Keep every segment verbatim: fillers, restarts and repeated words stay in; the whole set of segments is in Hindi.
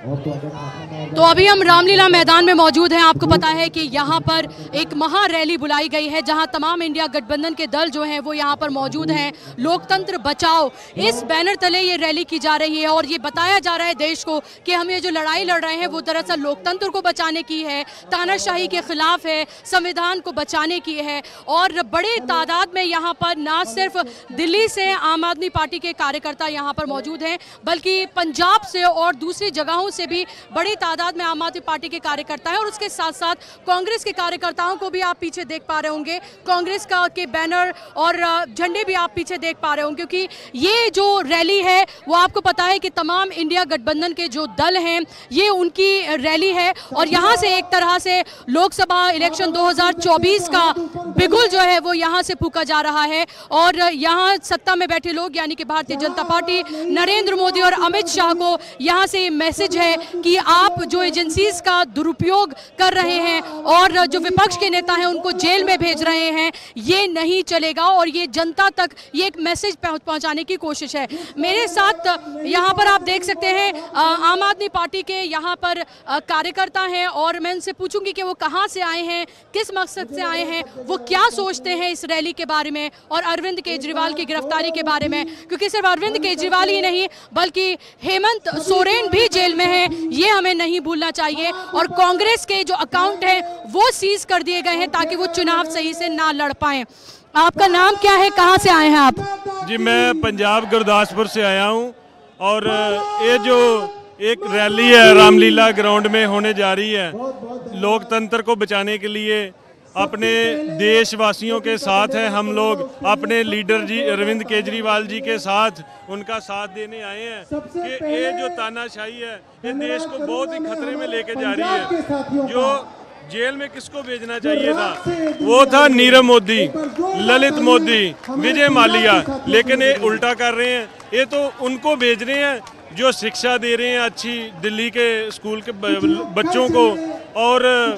तो अभी हम रामलीला मैदान में मौजूद हैं। आपको पता है कि यहाँ पर एक महा रैली बुलाई गई है जहाँ तमाम इंडिया गठबंधन के दल जो हैं वो यहाँ पर मौजूद हैं। लोकतंत्र बचाओ इस बैनर तले ये रैली की जा रही है और ये बताया जा रहा है देश को कि हम ये जो लड़ाई लड़ रहे हैं वो दरअसल लोकतंत्र को बचाने की है, तानाशाही के खिलाफ है, संविधान को बचाने की है। और बड़े तादाद में यहाँ पर ना सिर्फ दिल्ली से आम आदमी पार्टी के कार्यकर्ता यहाँ पर मौजूद हैं बल्कि पंजाब से और दूसरी जगहों से भी बड़ी तादाद में आम आदमी पार्टी के कार्यकर्ता हैं। और उसके साथ साथ कांग्रेस के कार्यकर्ताओं को भी आप पीछे देख पा रहे होंगे, कांग्रेस का के बैनर और झंडे भी आप पीछे देख पा रहे होंगे, क्योंकि ये जो रैली है वो आपको पता है कि तमाम इंडिया गठबंधन के जो दल हैं ये उनकी रैली है। और यहाँ से एक तरह से लोकसभा इलेक्शन दो हज़ार चौबीस का बिगुल जो है वो यहाँ से फूंका जा रहा है। और यहाँ सत्ता में बैठे लोग यानी कि भारतीय जनता पार्टी, नरेंद्र मोदी और अमित शाह को यहाँ से मैसेज है कि आप जो एजेंसीज का दुरुपयोग कर रहे हैं और जो विपक्ष के नेता हैं उनको जेल में भेज रहे हैं, ये नहीं चलेगा। और ये जनता तक ये एक मैसेज पहुंचाने की कोशिश है। मेरे साथ यहाँ पर आप देख सकते हैं आम आदमी पार्टी के यहाँ पर कार्यकर्ता हैं और मैं उनसे पूछूंगी कि वो कहाँ से आए हैं, किस मकसद से आए हैं, वो क्या सोचते हैं इस रैली के बारे में और अरविंद केजरीवाल की गिरफ्तारी के बारे में। क्योंकि सिर्फ अरविंद केजरीवाल ही नहीं बल्कि हेमंत सोरेन भी जेल में है, ये हमें नहीं भूलना चाहिए। और कांग्रेस के जो अकाउंट हैं वो सीज कर दिए गए हैं ताकि वो चुनाव सही से ना लड़ पाएं। आपका नाम क्या है, कहां से आए हैं आप? जी मैं पंजाब गुरदासपुर से आया हूं और ये जो एक रैली है रामलीला ग्राउंड में होने जा रही है, लोकतंत्र को बचाने के लिए अपने देशवासियों के साथ हैं हम लोग, अपने लीडर जी अरविंद केजरीवाल जी के साथ उनका साथ देने आए हैं कि ये जो तानाशाही है ये देश को बहुत ही खतरे में लेके जा रही है। जो जेल में किसको भेजना चाहिए था वो था नीरव मोदी, ललित मोदी, विजय माल्या, लेकिन ये उल्टा कर रहे हैं। ये तो उनको भेज रहे हैं जो शिक्षा दे रहे हैं अच्छी दिल्ली के स्कूल के बच्चों को और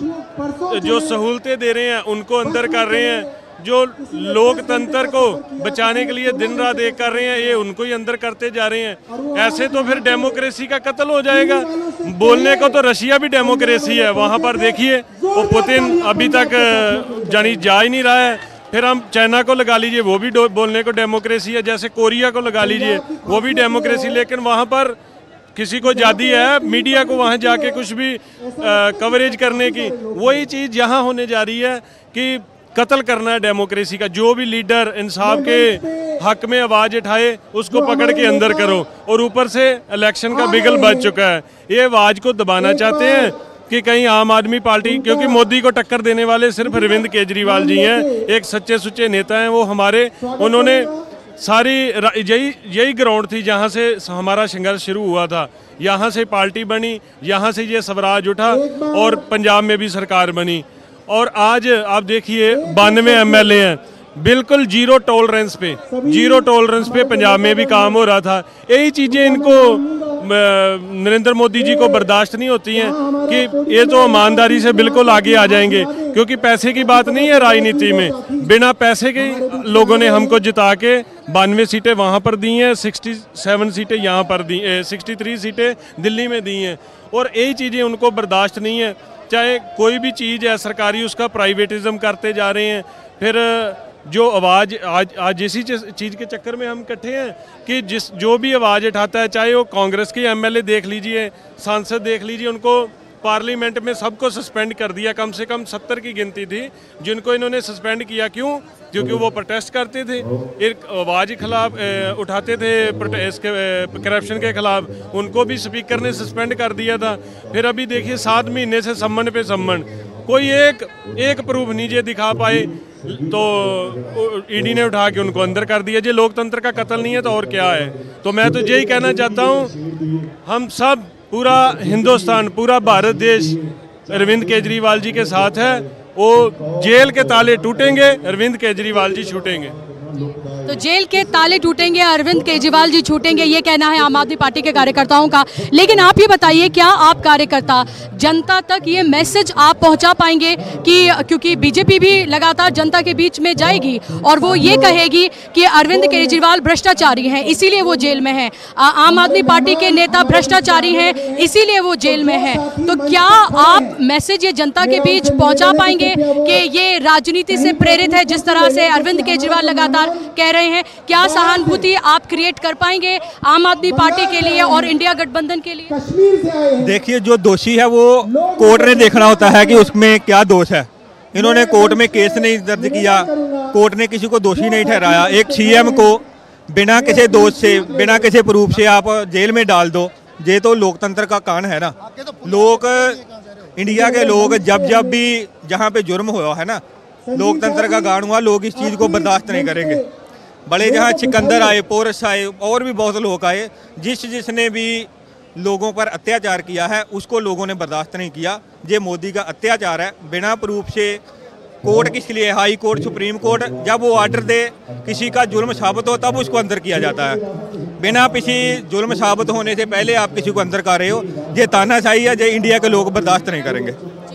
जो सहूलतें दे रहे हैं उनको अंदर कर रहे हैं। जो लोकतंत्र को बचाने के लिए दिन रात एक कर रहे हैं ये उनको ही अंदर करते जा रहे हैं। ऐसे तो फिर डेमोक्रेसी का कत्ल हो जाएगा। बोलने को तो रशिया भी डेमोक्रेसी है, वहाँ पर देखिए वो पुतिन अभी तक जानी जा ही नहीं रहा है। फिर हम चाइना को लगा लीजिए वो भी बोलने को डेमोक्रेसी है, जैसे कोरिया को लगा लीजिए वो भी डेमोक्रेसी, लेकिन वहाँ पर किसी को आज़ादी है मीडिया को वहाँ जाके कुछ भी आ, कवरेज करने की। वही चीज़ यहाँ होने जा रही है कि कत्ल करना है डेमोक्रेसी का। जो भी लीडर इंसाफ के हक में आवाज़ उठाए उसको पकड़ के अंदर करो। और ऊपर से इलेक्शन का बिगल बज चुका है, ये आवाज़ को दबाना चाहते हैं कि कहीं आम आदमी पार्टी, क्योंकि मोदी को टक्कर देने वाले सिर्फ अरविंद केजरीवाल जी हैं, एक सच्चे सुच्चे नेता हैं वो हमारे। उन्होंने सारी यही यही ग्राउंड थी जहाँ से हमारा संघर्ष शुरू हुआ था, यहाँ से पार्टी बनी, यहाँ से ये स्वराज उठा और पंजाब में भी सरकार बनी। और आज आप देखिए बानवे एम एल ए हैं, बिल्कुल जीरो टॉलरेंस पे जीरो टॉलरेंस पे पंजाब में भी काम हो रहा था। यही चीज़ें इनको नरेंद्र मोदी जी को बर्दाश्त नहीं होती हैं कि ये तो ईमानदारी से बिल्कुल आगे आ जाएंगे, क्योंकि पैसे की बात नहीं है राजनीति में। बिना पैसे के लोगों ने हमको जिता के बानवे सीटें वहाँ पर दी हैं, सिक्सटी सेवन सीटें यहाँ पर दी, सिक्सटी थ्री सीटें दिल्ली में दी हैं। और यही चीज़ें उनको बर्दाश्त नहीं है। चाहे कोई भी चीज़ है सरकारी उसका प्राइवेटिज्म करते जा रहे हैं। फिर जो आवाज़ आज आज इसी चीज़ के चक्कर में हम इकट्ठे हैं कि जिस जो भी आवाज़ उठाता है, चाहे वो कांग्रेस के एमएलए देख लीजिए, सांसद देख लीजिए, उनको पार्लियामेंट में सबको सस्पेंड कर दिया। कम से कम सत्तर की गिनती थी जिनको इन्होंने सस्पेंड किया। क्यों? क्योंकि वो प्रोटेस्ट करते थे, एक आवाज़ के खिलाफ उठाते थे, इसके करप्शन के खिलाफ, उनको भी स्पीकर ने सस्पेंड कर दिया था। फिर अभी देखिए सात महीने से सम्मन पे सम्मन, कोई एक एक प्रूफ नहीं जे दिखा पाए तो ईडी ने उठा के उनको अंदर कर दिया। जे लोकतंत्र का कत्ल नहीं है तो और क्या है। तो मैं तो यही कहना चाहता हूँ, हम सब पूरा हिंदुस्तान, पूरा भारत देश अरविंद केजरीवाल जी के साथ है। वो जेल के ताले टूटेंगे, अरविंद केजरीवाल जी छूटेंगे। तो जेल के ताले टूटेंगे, अरविंद केजरीवाल जी छूटेंगे, ये कहना है आम आदमी पार्टी के कार्यकर्ताओं का। लेकिन आप ये बताइए, क्या आप कार्यकर्ता जनता तक ये मैसेज आप पहुंचा पाएंगे कि, क्योंकि बीजेपी भी लगातार जनता के बीच में जाएगी और वो ये कहेगी कि अरविंद केजरीवाल भ्रष्टाचारी हैं इसीलिए वो जेल में हैं, आम आदमी पार्टी के नेता भ्रष्टाचारी हैं इसीलिए वो जेल में हैं, तो क्या आप मैसेज ये जनता के बीच पहुंचा पाएंगे कि ये राजनीति से प्रेरित है जिस तरह से अरविंद केजरीवाल लगातार कह रहे हैं? क्या सहानुभूति आप क्रिएट कर पाएंगे आम आदमी पार्टी के लिए और इंडिया गठबंधन के लिए? देखिए, जो दोषी है वो कोर्ट ने देखना होता है कि उसमें क्या दोष है। इन्होंने कोर्ट में केस नहीं दर्ज किया, कोर्ट ने किसी को दोषी नहीं ठहराया। एक सीएम को बिना किसी दोष से, बिना किसी प्रूफ से आप जेल में डाल दो, ये तो लोकतंत्र का कान है ना। लोग, इंडिया के लोग जब जब भी जहाँ पे जुर्म हुआ है ना, लोकतंत्र का गान हुआ, लोग इस चीज़ को बर्दाश्त नहीं करेंगे। बड़े जहाँ सिकंदर आए, पोरस आए और भी बहुत लोग आए, जिस जिसने भी लोगों पर अत्याचार किया है उसको लोगों ने बर्दाश्त नहीं किया। ये मोदी का अत्याचार है, बिना प्रूफ से। कोर्ट किस लिए? हाई कोर्ट, सुप्रीम कोर्ट जब वो ऑर्डर दे किसी का जुल्म साबित हो तब उसको अंदर किया जाता है। बिना किसी जुल्म साबित होने से पहले आप किसी को अंदर कर रहे हो, ये तानाशाही है, ये इंडिया के लोग बर्दाश्त नहीं करेंगे।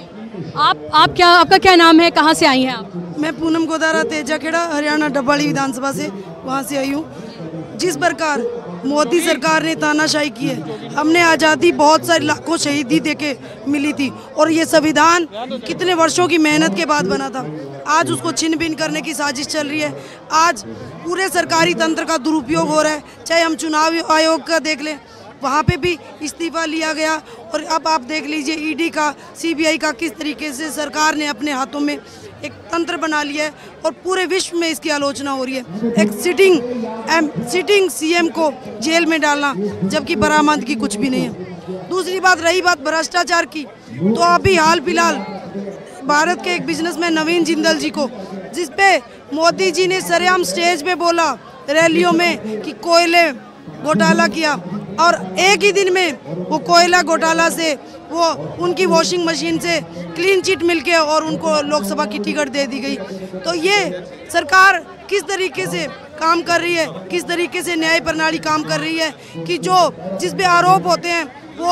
आप आप क्या, आपका क्या नाम है, कहाँ से आई हैं आप? मैं पूनम गोदारा तेजाखेड़ा, हरियाणा डब्बाड़ी विधानसभा से वहाँ से आई हूँ। जिस प्रकार मोदी सरकार ने तानाशाही की है, हमने आज़ादी बहुत सारी लाखों शहीदी देके मिली थी और ये संविधान कितने वर्षों की मेहनत के बाद बना था। आज उसको छिन भिन करने की साजिश चल रही है। आज पूरे सरकारी तंत्र का दुरुपयोग हो रहा है। चाहे हम चुनाव आयोग का देख लें, वहाँ पे भी इस्तीफा लिया गया और अब आप देख लीजिए ईडी का, सीबीआई का, किस तरीके से सरकार ने अपने हाथों में एक तंत्र बना लिया है और पूरे विश्व में इसकी आलोचना हो रही है। एक सिटिंग एम सिटिंग सीएम को जेल में डालना, जबकि बरामदगी कुछ भी नहीं है। दूसरी बात, रही बात भ्रष्टाचार की, तो अभी हाल फिलहाल भारत के एक बिजनेसमैन नवीन जिंदल जी को, जिसपे मोदी जी ने सरेआम स्टेज पे बोला रैलियों में कि कोयले घोटाला किया और एक ही दिन में वो कोयला घोटाला से वो उनकी वॉशिंग मशीन से क्लीन चिट मिलके और उनको लोकसभा की टिकट दे दी गई। तो ये सरकार किस तरीके से काम कर रही है, किस तरीके से न्याय प्रणाली काम कर रही है कि जो जिस पे आरोप होते हैं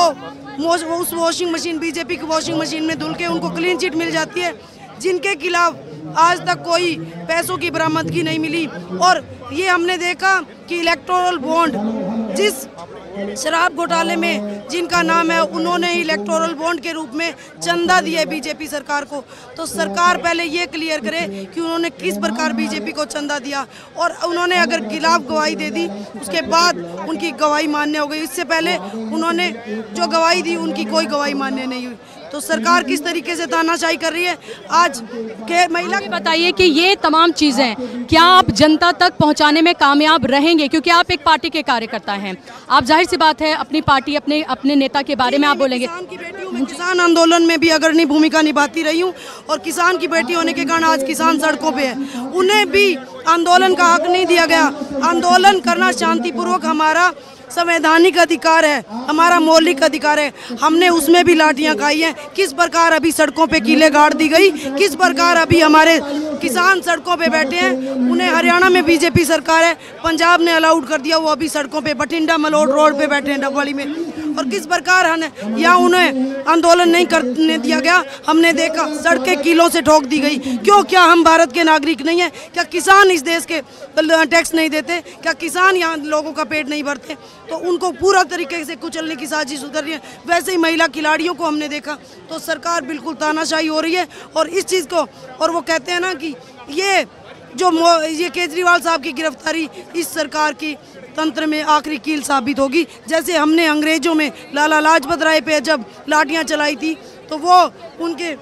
वो उस वॉशिंग मशीन, बीजेपी की वॉशिंग मशीन में धुल के उनको क्लीन चिट मिल जाती है, जिनके खिलाफ आज तक कोई पैसों की बरामदगी नहीं मिली। और ये हमने देखा कि इलेक्टोरल बॉन्ड, जिस शराब घोटाले में जिनका नाम है, उन्होंने इलेक्टोरल बॉन्ड के रूप में चंदा दिया बीजेपी सरकार को। तो सरकार पहले ये क्लियर करे कि उन्होंने किस प्रकार बीजेपी को चंदा दिया और उन्होंने अगर खिलाफ गवाही दे दी उसके बाद उनकी गवाही मान्य हो गई। इससे पहले उन्होंने जो गवाही दी उनकी कोई गवाही मान्य नहीं हुई। तो सरकार किस तरीके से तानाशाही कर रही है। आज के महिला, बताइए कि ये तमाम चीज़ें क्या आप जनता तक पहुंचाने में कामयाब रहेंगे, क्योंकि आप एक पार्टी के कार्यकर्ता हैं, आप जाहिर सी बात है अपनी पार्टी, अपने अपने नेता के बारे में आप बोलेंगे। किसान की बेटी हूँ, मैं किसान आंदोलन में भी अग्रणी भूमिका निभाती रही हूँ और किसान की बेटी होने के कारण आज किसान सड़कों पे है। उन्हें भी आंदोलन का हक नहीं दिया गया। आंदोलन करना शांतिपूर्वक हमारा संवैधानिक अधिकार है, हमारा मौलिक अधिकार है। हमने उसमें भी लाठियां खाई हैं। किस प्रकार अभी सड़कों पे कीले गाड़ दी गई, किस प्रकार अभी हमारे किसान सड़कों पे बैठे हैं। उन्हें हरियाणा में बीजेपी सरकार है, पंजाब ने अलाउड कर दिया, वो अभी सड़कों पे बठिंडा मलोट रोड पे बैठे हैं, डबवाली में। और किस प्रकार हम या उन्हें आंदोलन नहीं करने दिया गया। हमने देखा सड़कें कीलों से ठोक दी गई। क्यों? क्या हम भारत के नागरिक नहीं हैं? क्या किसान इस देश के टैक्स नहीं देते? क्या किसान यहाँ लोगों का पेट नहीं भरते? तो उनको पूरा तरीके से कुचलने की साजिश उतर रही है। वैसे ही महिला खिलाड़ियों को हमने देखा। तो सरकार बिल्कुल तानाशाही हो रही है और इस चीज़ को, और वो कहते हैं ना कि ये जो ये केजरीवाल साहब की गिरफ्तारी इस सरकार की तंत्र में आखिरी कील साबित होगी। जैसे हमने अंग्रेजों में लाला लाजपत राय पे जब लाठियां चलाई थी तो वो उनके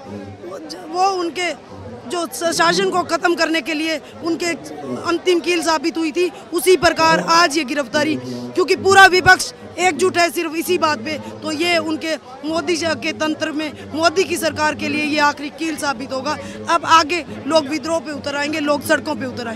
वो उनके जो शासन को ख़त्म करने के लिए उनके अंतिम कील साबित हुई थी, उसी प्रकार आज ये गिरफ्तारी, क्योंकि पूरा विपक्ष एकजुट है सिर्फ इसी बात पे, तो ये उनके मोदी के तंत्र में, मोदी की सरकार के लिए ये आखिरी कील साबित होगा। अब आगे लोग विद्रोह पे उतर आएंगे, लोग सड़कों पे उतर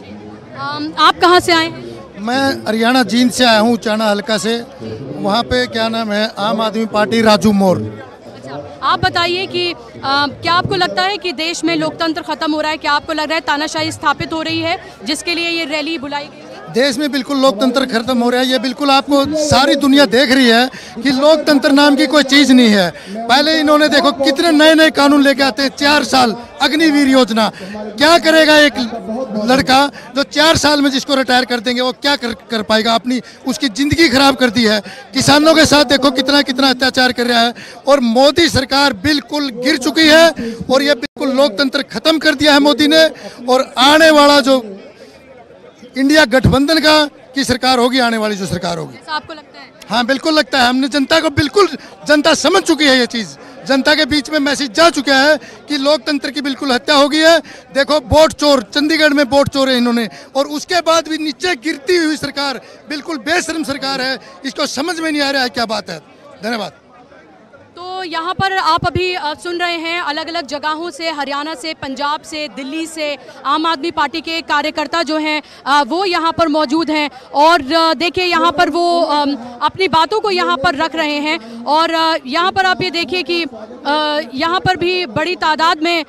आएंगे। आप कहाँ से आए? मैं हरियाणा जींद से आया हूँ, चाना हल्का से। वहाँ पे क्या नाम है, आम आदमी पार्टी राजू मोर। आप बताइए कि आ, क्या आपको लगता है कि देश में लोकतंत्र खत्म हो रहा है? क्या आपको लग रहा है तानाशाही स्थापित हो रही है जिसके लिए ये रैली बुलाई गई है? देश में बिल्कुल लोकतंत्र खत्म हो रहा है। ये बिल्कुल आपको सारी दुनिया देख रही है कि लोकतंत्र नाम की कोई चीज़ नहीं है। पहले इन्होंने देखो कितने नए नए कानून लेके आते हैं। चार साल अग्निवीर योजना, क्या करेगा एक लड़का जो चार साल में जिसको रिटायर कर देंगे वो क्या कर, कर पाएगा? अपनी उसकी ज़िंदगी खराब कर दी है। किसानों के साथ देखो कितना कितना अत्याचार कर रहा है। और मोदी सरकार बिल्कुल गिर चुकी है और ये बिल्कुल लोकतंत्र खत्म कर दिया है मोदी ने। और आने वाला जो इंडिया गठबंधन का की सरकार होगी, आने वाली जो सरकार होगी। ऐसा आपको लगता है? हाँ बिल्कुल लगता है। हमने जनता को बिल्कुल, जनता समझ चुकी है ये चीज़। जनता के बीच में मैसेज जा चुका है कि लोकतंत्र की बिल्कुल हत्या हो गई है। देखो वोट चोर, चंडीगढ़ में वोट चोर है इन्होंने, और उसके बाद भी नीचे गिरती हुई सरकार, बिल्कुल बेशर्म सरकार है। इसको समझ में नहीं आ रहा है क्या बात है। धन्यवाद। तो यहाँ पर आप अभी सुन रहे हैं अलग अलग जगहों से, हरियाणा से, पंजाब से, दिल्ली से आम आदमी पार्टी के कार्यकर्ता जो हैं वो यहाँ पर मौजूद हैं। और देखिए यहाँ पर वो अपनी बातों को यहाँ पर रख रहे हैं। और यहाँ पर आप ये देखिए कि यहाँ पर भी बड़ी तादाद में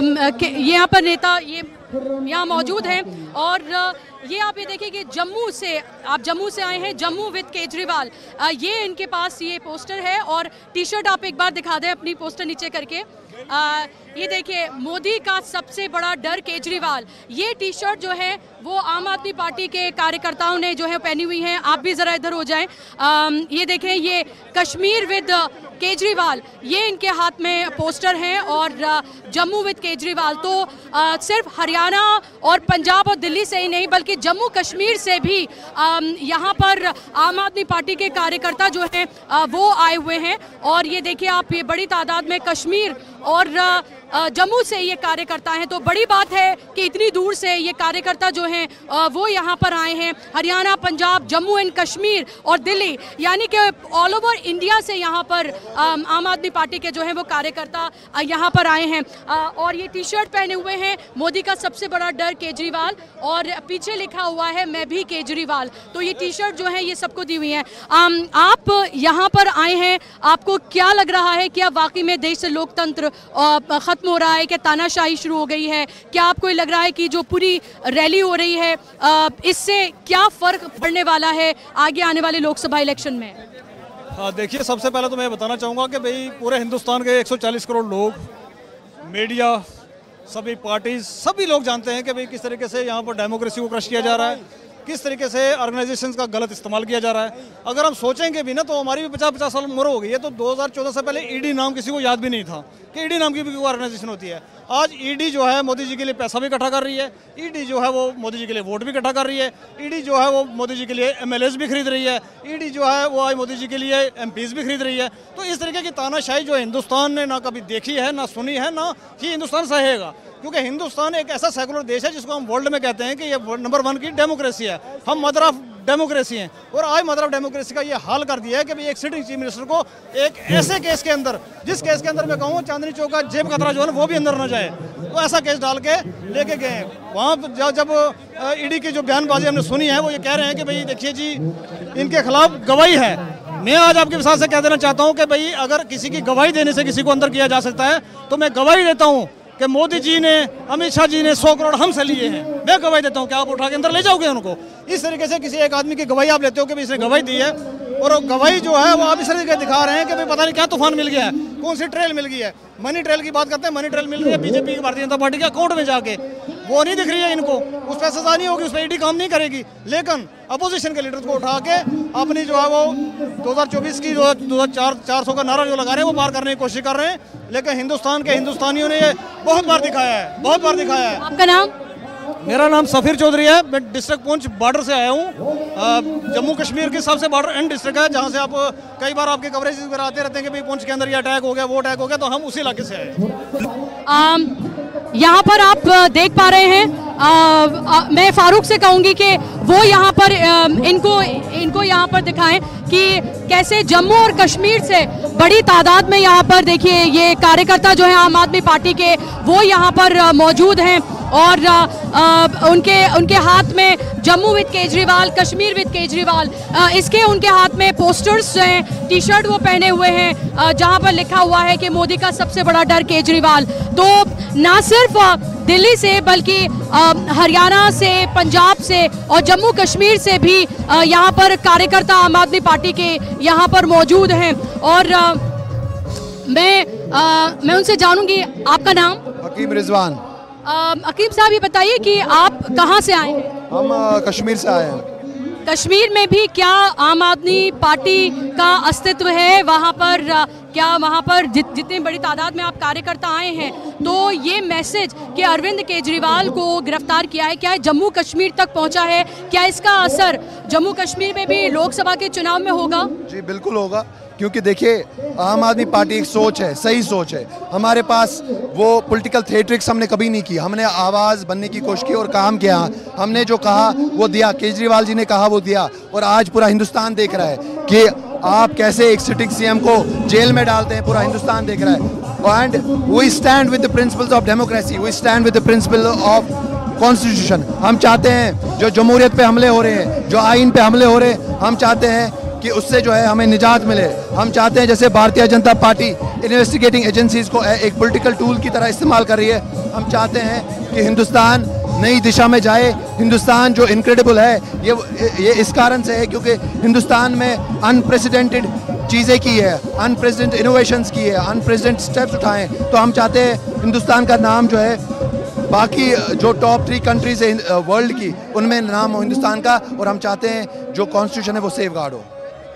यहाँ पर नेता ये यहाँ मौजूद हैं। और ये आप ये देखिए कि जम्मू से, आप जम्मू से आए हैं, जम्मू विद केजरीवाल, ये इनके पास ये पोस्टर है। और टी शर्ट आप एक बार दिखा दें अपनी पोस्टर नीचे करके। आ, ये देखिए, मोदी का सबसे बड़ा डर केजरीवाल। ये टी शर्ट जो है वो आम आदमी पार्टी के कार्यकर्ताओं ने जो है पहनी हुई है। आप भी ज़रा इधर हो जाएं। आ, ये देखें, ये कश्मीर विद केजरीवाल, ये इनके हाथ में पोस्टर हैं। और जम्मू विद केजरीवाल तो आ, सिर्फ हरियाणा और पंजाब और दिल्ली से ही नहीं बल्कि जम्मू कश्मीर से भी यहाँ पर आम आदमी पार्टी के कार्यकर्ता जो हैं वो आए हुए हैं। और ये देखिए आप, ये बड़ी तादाद में कश्मीर और जम्मू से ये कार्यकर्ता हैं। तो बड़ी बात है कि इतनी दूर से ये कार्यकर्ता जो हैं वो यहाँ पर आए हैं। हरियाणा, पंजाब, जम्मू एंड कश्मीर और दिल्ली, यानी कि ऑल ओवर इंडिया से यहाँ पर आम आदमी पार्टी के जो हैं वो कार्यकर्ता यहाँ पर आए हैं। और ये टी शर्ट पहने हुए हैं, मोदी का सबसे बड़ा डर केजरीवाल, और पीछे लिखा हुआ है मैं भी केजरीवाल। तो ये टी शर्ट जो है ये सबको दी हुई है। आप यहाँ पर आए हैं, आपको क्या लग रहा है? क्या वाकई में देश से लोकतंत्र खत्म हो रहा है? क्या तानाशाही शुरू हो गई है? क्या आपको लग रहा है कि जो पूरी रैली हो रही है इससे क्या फर्क पड़ने वाला है आगे आने वाले लोकसभा इलेक्शन में? हाँ, देखिए, सबसे पहले तो मैं बताना चाहूँगा कि भाई पूरे हिंदुस्तान के एक सौ चालीस करोड़ लोग, मीडिया, सभी पार्टीज, सभी लोग जानते हैं कि भाई किस तरीके से यहाँ पर डेमोक्रेसी को क्रश किया जा रहा है, किस तरीके से ऑर्गेनाइजेशंस का गलत इस्तेमाल किया जा रहा है। अगर हम सोचेंगे भी ना तो हमारी भी पचास पचास साल उम्र हो गई है। तो दो हज़ार चौदह से पहले ईडी नाम किसी को याद भी नहीं था कि ईडी नाम की भी कोई ऑर्गेनाइजेशन होती है। आज ईडी जो है मोदी जी के लिए पैसा भी इकट्ठा कर रही है, ईडी जो है वो मोदी जी के लिए वोट भी इकट्ठा कर रही है, ईडी जो है वो मोदी जी के लिए एमएलएस भी खरीद रही है, ईडी जो है वो आज मोदी जी के लिए एमपीज भी खरीद रही है। तो इस तरीके की तानाशाही जो हिंदुस्तान ने ना कभी देखी है, ना सुनी है, ना ही हिंदुस्तान सहेगा। क्योंकि हिंदुस्तान एक ऐसा सेकुलर देश है जिसको हम वर्ल्ड में कहते हैं कि ये नंबर वन की डेमोक्रेसी है। हम मदर ऑफ डेमोक्रेसी हैं। और आज मदर ऑफ डेमोक्रेसी का ये हाल कर दिया है कि भाई एक सिटिंग चीफ मिनिस्टर को एक ऐसे केस के अंदर, जिस केस के अंदर मैं कहूँ चांदनी चौक का जेब कतरा जो है वो भी अंदर न जाए, तो ऐसा केस डाल के लेके गए। वहाँ जब ईडी की जो बयानबाजी हमने सुनी है वो ये कह रहे हैं कि भाई देखिए जी, इनके खिलाफ गवाही है। मैं आज आपके विश्वास से कह देना चाहता हूँ कि भाई अगर किसी की गवाही देने से किसी को अंदर किया जा सकता है तो मैं गवाही देता हूँ कि मोदी जी ने, अमित शाह जी ने सौ करोड़ हमसे लिए हैं। मैं गवाही देता हूँ कि आप उठा के अंदर ले जाओगे उनको। इस तरीके से किसी एक आदमी की गवाही आप लेते हो कि भाई इसने गवाही दी है, और गवाही जो है वो आप इस तरीके दिखा रहे हैं कि भाई पता नहीं क्या तूफान मिल गया है, कौन सी ट्रेल मिल गई है। मनी ट्रेल की बात करते हैं, मनी ट्रेल मिल रही है बीजेपी की, भारतीय जनता पार्टी के अकाउंट में जाके, वो नहीं दिख रही है इनको। उस पर सजा नहीं होगी, उस पर ईडी काम नहीं करेगी। लेकिन अपोजिशन के लीडर्स को उठा के अपनी जो है वो दो हज़ार चौबीस की जो दो हज़ार चार सौ का नारा जो लगा रहे हैं वो पार करने की कोशिश कर रहे हैं। लेकिन हिंदुस्तान के हिंदुस्तानियों ने ये बहुत बार दिखाया है, बहुत बार दिखाया है। आपका नाम? मेरा नाम सफीर चौधरी है। मैं डिस्ट्रिक्ट पुंछ बॉर्डर से आया हूँ। जम्मू कश्मीर की सबसे बॉर्डर एंड डिस्ट्रिक्ट है, जहाँ से आप कई बार आपके कवरेज वगैरह आते रहते हैं कि भाई पुंछ के अंदर ये अटैक हो गया, वो अटैक हो गया, तो हम उसी इलाके से आए। यहाँ पर आप देख पा रहे हैं, आ, आ, मैं फारूक से कहूँगी कि वो यहाँ पर आ, इनको इनको यहाँ पर दिखाएं कि कैसे जम्मू और कश्मीर से बड़ी तादाद में यहाँ पर देखिए ये कार्यकर्ता जो है आम आदमी पार्टी के वो यहाँ पर मौजूद हैं। और आ, आ, उनके उनके हाथ में जम्मू विद केजरीवाल, कश्मीर विद केजरीवाल, आ, इसके उनके हाथ में पोस्टर्स हैं, टी शर्ट वो पहने हुए हैं आ, जहां पर लिखा हुआ है कि मोदी का सबसे बड़ा डर केजरीवाल। तो ना सिर्फ दिल्ली से बल्कि हरियाणा से, पंजाब से और जम्मू कश्मीर से भी यहाँ पर कार्यकर्ता आम आदमी पार्टी के यहाँ पर मौजूद हैं। और आ, मैं आ, मैं उनसे जानूंगी, आपका नाम? हकीम रिजवान। हकीम साहब, ये बताइए कि आप कहाँ से आए हैं? हम आ, कश्मीर से आए हैं। कश्मीर में भी क्या आम आदमी पार्टी का अस्तित्व है? वहाँ पर क्या वहाँ पर जित, जितनी बड़ी तादाद में आप कार्यकर्ता आए हैं, तो ये मैसेज कि अरविंद केजरीवाल को गिरफ्तार किया है, क्या जम्मू कश्मीर तक पहुँचा है? क्या इसका असर जम्मू कश्मीर में भी लोकसभा के चुनाव में होगा? जी बिल्कुल होगा, क्योंकि देखिए आम आदमी पार्टी एक सोच है, सही सोच है। हमारे पास वो पॉलिटिकल थिएट्रिक्स हमने कभी नहीं की, हमने आवाज़ बनने की कोशिश की और काम किया। हमने जो कहा वो दिया, केजरीवाल जी ने कहा वो दिया, और आज पूरा हिंदुस्तान देख रहा है कि आप कैसे एक सिटिंग सीएम को जेल में डालते हैं। पूरा हिंदुस्तान देख रहा है। And we stand with the principles of democracy, we stand with the principle of constitution. हम चाहते हैं जो जमहूरियत पे हमले हो रहे हैं, जो आइन पे हमले हो रहे हैं, हम चाहते हैं कि उससे जो है हमें निजात मिले। हम चाहते हैं जैसे Bharatiya Janata party investigating agencies को एक पॉलिटिकल टूल की तरह इस्तेमाल कर रही है, हम चाहते हैं कि हिंदुस्तान नई दिशा में जाए। हिंदुस्तान जो इनक्रेडिबल है, ये ये इस कारण से है क्योंकि हिंदुस्तान में अनप्रेसिडेंटेड चीज़ें की है, अनप्रेसिडेंटेड इनोवेशंस की है, अनप्रेसिडेंटेड स्टेप्स उठाए। तो हम चाहते हैं हिंदुस्तान का नाम जो है बाकी जो टॉप थ्री कंट्रीज है वर्ल्ड की, उनमें नाम हो हिंदुस्तान का, और हम चाहते हैं जो कॉन्स्टिट्यूशन है वो सेफ गार्ड हो।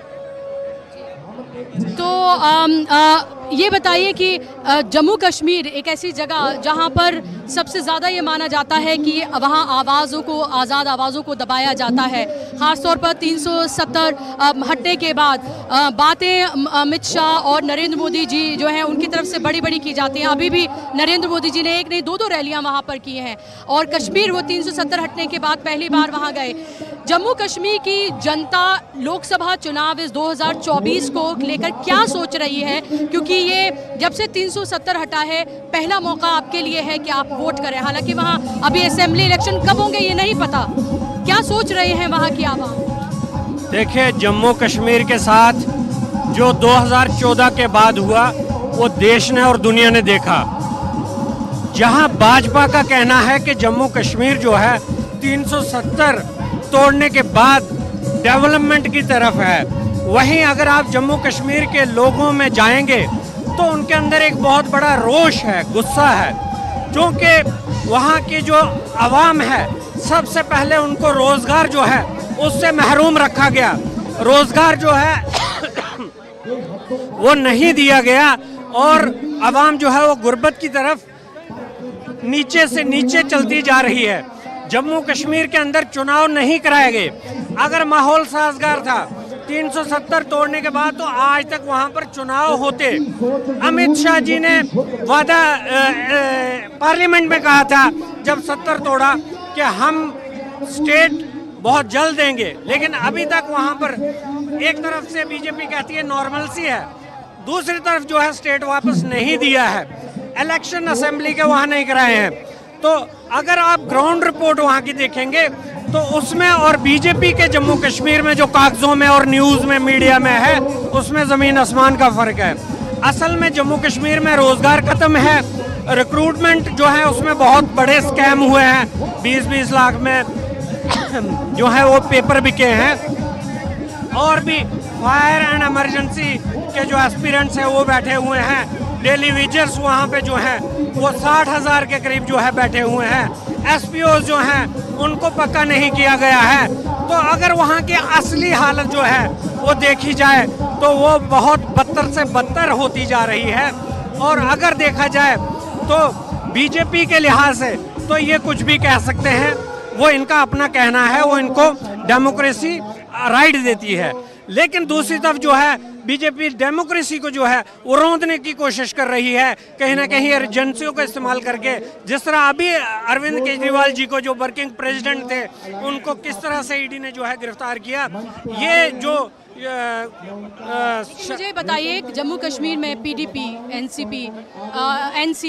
तो आम, आ, ये बताइए कि जम्मू कश्मीर एक ऐसी जगह जहां पर सबसे ज़्यादा ये माना जाता है कि वहां आवाज़ों को, आज़ाद आवाज़ों को दबाया जाता है। ख़ासतौर पर तीन सौ सत्तर हटने के बाद बातें अमित शाह और नरेंद्र मोदी जी जो हैं उनकी तरफ से बड़ी बड़ी की जाती हैं। अभी भी नरेंद्र मोदी जी ने एक नहीं दो दो रैलियां वहां पर की हैं, और कश्मीर वो तीन सौ सत्तर हटने के बाद पहली बार वहां गए। जम्मू कश्मीर की जनता लोकसभा चुनाव इस दो हज़ार चौबीस को लेकर क्या सोच रही है? क्योंकि ये जब से तीन सौ सत्तर हटा है, पहला मौका आपके लिए है कि आप वोट करें। हालांकि वहाँ अभी असेंबली इलेक्शन कब होंगे ये नहीं पता, क्या सोच रहे हैं वहाँ की आवाम? देखिए, जम्मू कश्मीर के साथ जो दो हज़ार चौदह के बाद हुआ वो देश ने और दुनिया ने देखा। जहां भाजपा का कहना है कि जम्मू कश्मीर जो है तीन सौ सत्तर तोड़ने के बाद डेवलपमेंट की तरफ है, वहीं अगर आप जम्मू कश्मीर के लोगों में जाएंगे तो उनके अंदर एक बहुत बड़ा रोष है, गुस्सा है, क्योंकि वहाँ की जो आवाम है सबसे पहले उनको रोज़गार जो है उससे महरूम रखा गया। रोज़गार जो है वो नहीं दिया गया, और आवाम जो है वो गुर्बत की तरफ नीचे से नीचे चलती जा रही है। जम्मू कश्मीर के अंदर चुनाव नहीं कराए गए। अगर माहौल साजगार था तीन सौ सत्तर तोड़ने के बाद तो आज तक वहां पर चुनाव होते। अमित शाह जी ने वादा पार्लियामेंट में कहा था जब सत्तर तोड़ा कि हम स्टेट बहुत जल्द देंगे, लेकिन अभी तक वहां पर एक तरफ से बीजेपी कहती है नॉर्मल सी है, दूसरी तरफ जो है स्टेट वापस नहीं दिया है। इलेक्शन असेंबली के वहां नहीं कराए हैं। तो अगर आप ग्राउंड रिपोर्ट वहां की देखेंगे तो उसमें और बीजेपी के जम्मू कश्मीर में जो कागजों में और न्यूज़ में मीडिया में है उसमें ज़मीन आसमान का फ़र्क है। असल में जम्मू कश्मीर में रोज़गार ख़त्म है, रिक्रूटमेंट जो है उसमें बहुत बड़े स्कैम हुए हैं, बीस बीस लाख में जो है वो पेपर बिके हैं, और भी फायर एंड इमरजेंसी के जो एस्पिरेंट्स हैं वो बैठे हुए हैं, डेली वेजर्स वहाँ पे जो हैं वो साठ हज़ार के करीब जो है बैठे हुए हैं, एसपीओ जो हैं उनको पक्का नहीं किया गया है। तो अगर वहाँ की असली हालत जो है वो देखी जाए तो वो बहुत बदतर से बदतर होती जा रही है। और अगर देखा जाए तो बीजेपी के लिहाज से तो ये कुछ भी कह सकते हैं, वो इनका अपना कहना है, वो इनको डेमोक्रेसी राइट देती है। लेकिन दूसरी तरफ जो है बीजेपी डेमोक्रेसी को जो है वो रोंदने की कोशिश कर रही है, कहीं ना कहीं एजेंसियों का इस्तेमाल करके। जिस तरह अभी अरविंद केजरीवाल जी को जो वर्किंग प्रेसिडेंट थे उनको किस तरह से ईडी ने जो है गिरफ्तार किया, ये जो मुझे बताइए जम्मू कश्मीर में पीडीपी, एनसीपी, एनसी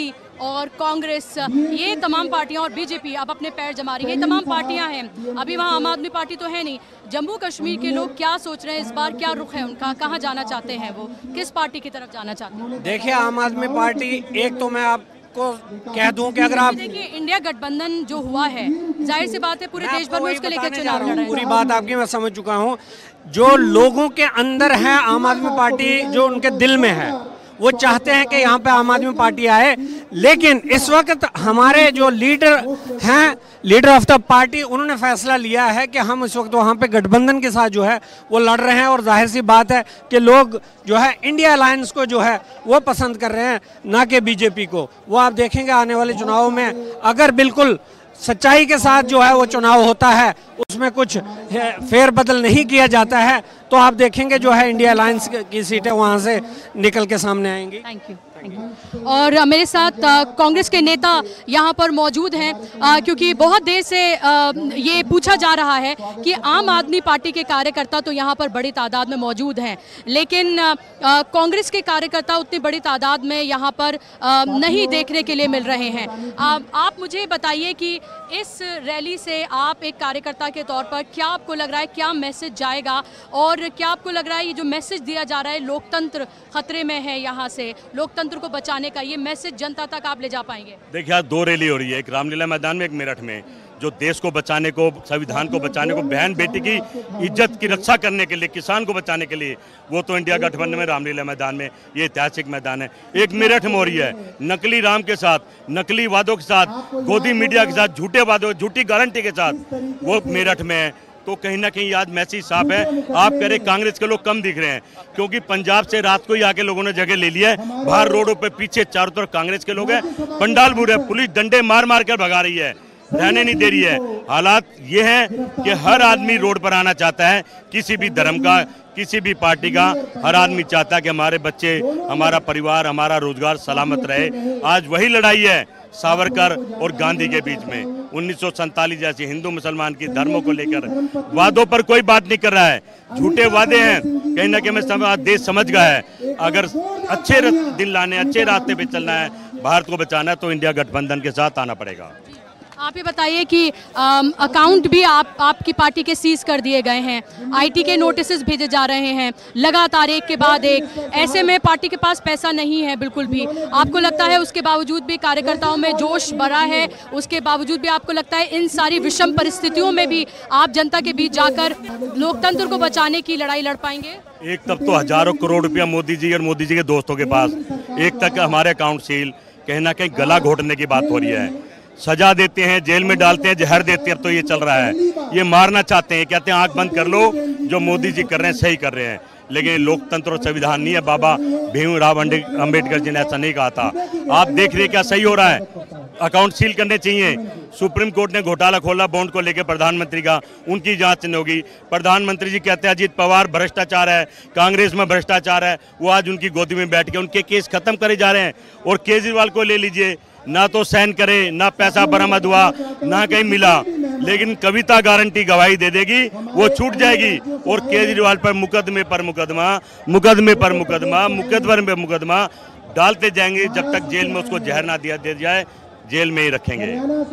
और कांग्रेस, ये तमाम पार्टियां और बीजेपी अब अपने पैर जमा रही है, ये तमाम पार्टियां हैं। अभी वहाँ आम आदमी पार्टी तो है नहीं। जम्मू कश्मीर के लोग क्या सोच रहे हैं इस बार, क्या रुख है उनका, कहाँ जाना चाहते हैं वो, किस पार्टी की तरफ जाना चाहते हैं? देखिए, आम आदमी पार्टी, एक तो मैं आप को कह दूं कि अगर आप देखिए इंडिया गठबंधन जो हुआ है, जाहिर सी बात है पूरे देश भर में उसके लेकर चुनाव लड़ रहे हैं। पूरी बात आपकी मैं समझ चुका हूं। जो लोगों के अंदर है आम आदमी पार्टी, जो उनके दिल में है, वो चाहते हैं कि यहाँ पे आम आदमी पार्टी आए। लेकिन इस वक्त हमारे जो लीडर हैं, लीडर ऑफ द पार्टी, उन्होंने फैसला लिया है कि हम इस वक्त वहाँ पे गठबंधन के साथ जो है वो लड़ रहे हैं। और जाहिर सी बात है कि लोग जो है इंडिया अलायंस को जो है वो पसंद कर रहे हैं, ना कि बीजेपी को। वो आप देखेंगे आने वाले चुनावों में, अगर बिल्कुल सच्चाई के साथ जो है वो चुनाव होता है, उसमें कुछ फेर बदल नहीं किया जाता है, तो आप देखेंगे जो है इंडिया अलायंस की सीटें वहाँ से निकल के सामने आएंगी। Thank you, thank you. और मेरे साथ कांग्रेस के नेता यहाँ पर मौजूद हैं, क्योंकि बहुत देर से आ, ये पूछा जा रहा है कि आम आदमी पार्टी के कार्यकर्ता तो यहाँ पर बड़ी तादाद में मौजूद हैं, लेकिन कांग्रेस के कार्यकर्ता उतनी बड़ी तादाद में यहाँ पर आ, नहीं देखने के लिए मिल रहे हैं। आ, आप मुझे बताइए कि इस रैली से आप एक कार्यकर्ता के तौर पर क्या आपको लग रहा है, क्या मैसेज जाएगा, और क्या आपको लग रहा है ये जो मैसेज दिया जा रहा है लोकतंत्र खतरे में है, यहाँ से लोकतंत्र को बचाने का, ये मैसेज जनता तक आप ले जा पाएंगे? देखिए, आज दो रैली हो रही है, एक रामलीला मैदान में, एक मेरठ में। जो देश को बचाने को, संविधान को बचाने को, बहन बेटी की इज्जत की रक्षा करने के लिए, किसान को बचाने के लिए, वो तो इंडिया गठबंधन में रामलीला मैदान में, ये ऐतिहासिक मैदान है। एक मेरठ में हो रही है, नकली राम के साथ, नकली वादों के साथ, गोदी मीडिया के साथ, झूठे वादों, झूठी गारंटी के साथ, वो मेरठ में है। तो कहीं ना कहीं आज मैसेज साफ है। आप कह रहे कांग्रेस के लोग कम दिख रहे हैं, क्योंकि पंजाब से रात को ही आके लोगों ने जगह ले लिया है। बाहर रोडों पे पीछे चारों तरफ कांग्रेस के लोग हैं, पंडाल बुरे, पुलिस डंडे मार मार कर भगा रही है, रहने नहीं दे रही है। हालात ये हैं कि हर आदमी रोड पर आना चाहता है, किसी भी धर्म का, किसी भी पार्टी का, हर आदमी चाहता है कि हमारे बच्चे, हमारा परिवार, हमारा रोजगार सलामत रहे। आज वही लड़ाई है सावरकर और गांधी के बीच में, उन्नीस सौ सैंतालीस जैसी हिंदू मुसलमान की धर्मों को लेकर। वादों पर कोई बात नहीं कर रहा है, झूठे वादे हैं। कहीं ना कहीं मैं देश समझ गया है, अगर अच्छे दिन लाने, अच्छे रास्ते पे चलना है, भारत को बचाना है, तो इंडिया गठबंधन के साथ आना पड़ेगा। आप ये बताइए कि अकाउंट भी आप आपकी पार्टी के सीज कर दिए गए हैं, आईटी के नोटिस भेजे जा रहे हैं लगातार एक के बाद एक, ऐसे में पार्टी के पास पैसा नहीं है बिल्कुल भी। आपको लगता है उसके बावजूद भी कार्यकर्ताओं में जोश बढ़ा है, उसके बावजूद भी आपको लगता है इन सारी विषम परिस्थितियों में भी आप जनता के बीच जाकर लोकतंत्र को बचाने की लड़ाई लड़ पाएंगे? एक तक तो हजारों करोड़ रुपया मोदी जी और मोदी जी के दोस्तों के पास, एक तक हमारे अकाउंट सील, कहीं ना कहीं गला घोटने की बात हो रही है। सजा देते हैं, जेल में डालते हैं, जहर देते हैं, अब तो ये चल रहा है। ये मारना चाहते हैं, कहते हैं आंख बंद कर लो, जो मोदी जी कर रहे हैं सही कर रहे हैं। लेकिन लोकतंत्र और संविधान नहीं है। बाबा भीमराव अंबेडकर जी ने ऐसा नहीं कहा था। आप देख रहे क्या सही हो रहा है, अकाउंट सील करने चाहिए। सुप्रीम कोर्ट ने घोटाला खोला बॉन्ड को लेकर प्रधानमंत्री का, उनकी जांच नहीं होगी। प्रधानमंत्री जी कहते हैं अजीत पवार भ्रष्टाचार है, कांग्रेस में भ्रष्टाचार है, वो आज उनकी गोदी में बैठ के उनके केस खत्म करे जा रहे हैं। और केजरीवाल को ले लीजिए, ना तो साइन करे, ना पैसा बरामद हुआ, ना कहीं मिला, लेकिन कविता गारंटी गवाही दे देगी, वो छूट जाएगी। और केजरीवाल पर मुकदमे पर मुकदमा, मुकदमे पर मुकदमा, मुकदमे पर मुकदमा डालते जाएंगे जब तक जेल में उसको जहर ना दिया दे जाए, जेल में ही रखेंगे।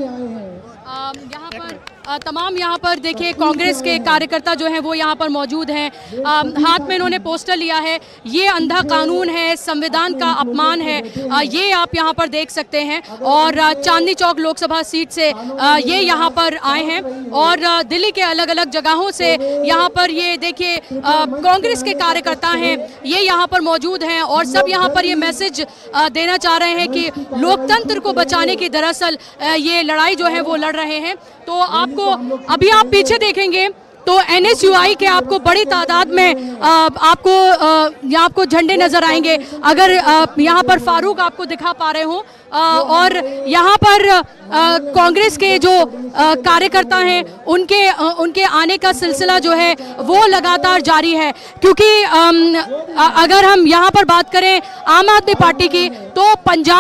यहाँ पर तमाम यहाँ पर देखिए कांग्रेस के कार्यकर्ता जो हैं वो यहाँ पर मौजूद हैं, हाथ में इन्होंने पोस्टर लिया है, ये अंधा कानून है, संविधान का अपमान है, ये आप यहाँ पर देख सकते हैं। और चांदनी चौक लोकसभा सीट से ये यहाँ पर आए हैं और दिल्ली के अलग अलग जगहों से यहाँ पर ये देखिए कांग्रेस के कार्यकर्ता हैं, ये यहाँ पर मौजूद हैं और सब यहाँ पर ये मैसेज देना चाह रहे हैं कि लोकतंत्र को बचाने की दरअसल ये लड़ाई जो है वो लड़ रहे हैं। तो आपको अभी आप पीछे देखेंगे तो एन एस यू आई के आपको बड़ी तादाद में आ, आपको यहाँ आपको झंडे नजर आएंगे। अगर यहाँ पर फारूक आपको दिखा पा रहे हो, और यहाँ पर कांग्रेस के जो कार्यकर्ता हैं उनके आ, उनके आने का सिलसिला जो है वो लगातार जारी है। क्योंकि आ, अगर हम यहाँ पर बात करें आम आदमी पार्टी की, तो पंजाब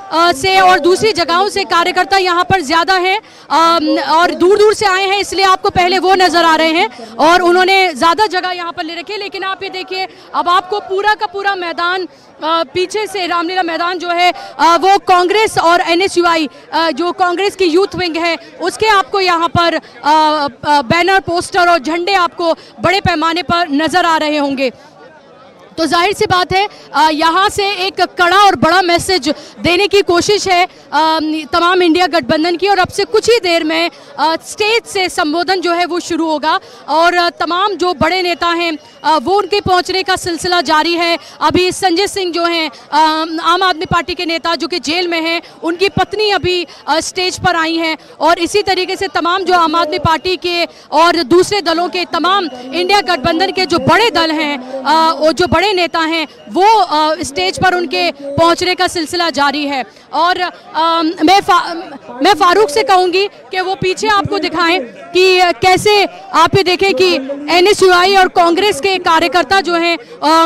अ, से और दूसरी जगहों से कार्यकर्ता यहाँ पर ज़्यादा हैं और दूर दूर से आए हैं, इसलिए आपको पहले वो नज़र आ रहे हैं और उन्होंने ज़्यादा जगह यहाँ पर ले रखी है। लेकिन आप ये देखिए, अब आपको पूरा का पूरा मैदान आ, पीछे से रामलीला मैदान जो है आ, वो कांग्रेस और एन एस यू आई जो कांग्रेस की यूथ विंग है उसके आपको यहाँ पर आ, आ, बैनर, पोस्टर और झंडे आपको बड़े पैमाने पर नज़र आ रहे होंगे। तो जाहिर सी बात है यहाँ से एक कड़ा और बड़ा मैसेज देने की कोशिश है आ, तमाम इंडिया गठबंधन की। और अब से कुछ ही देर में आ, स्टेज से संबोधन जो है वो शुरू होगा और आ, तमाम जो बड़े नेता हैं आ, वो उनके पहुंचने का सिलसिला जारी है। अभी संजय सिंह जो हैं आम आदमी पार्टी के नेता जो कि जेल में हैं, उनकी पत्नी अभी आ, स्टेज पर आई हैं और इसी तरीके से तमाम जो आम आदमी पार्टी के और दूसरे दलों के, तमाम इंडिया गठबंधन के जो बड़े दल हैं और जो बड़े नेता हैं वो आ, स्टेज पर उनके पहुंचने का सिलसिला जारी है। और आ, मैं फा, मैं फारूक से कहूंगी कि वो पीछे आपको दिखाएं कि कैसे आप ये देखें कि एन एस यू आई और कांग्रेस के कार्यकर्ता जो हैं आ,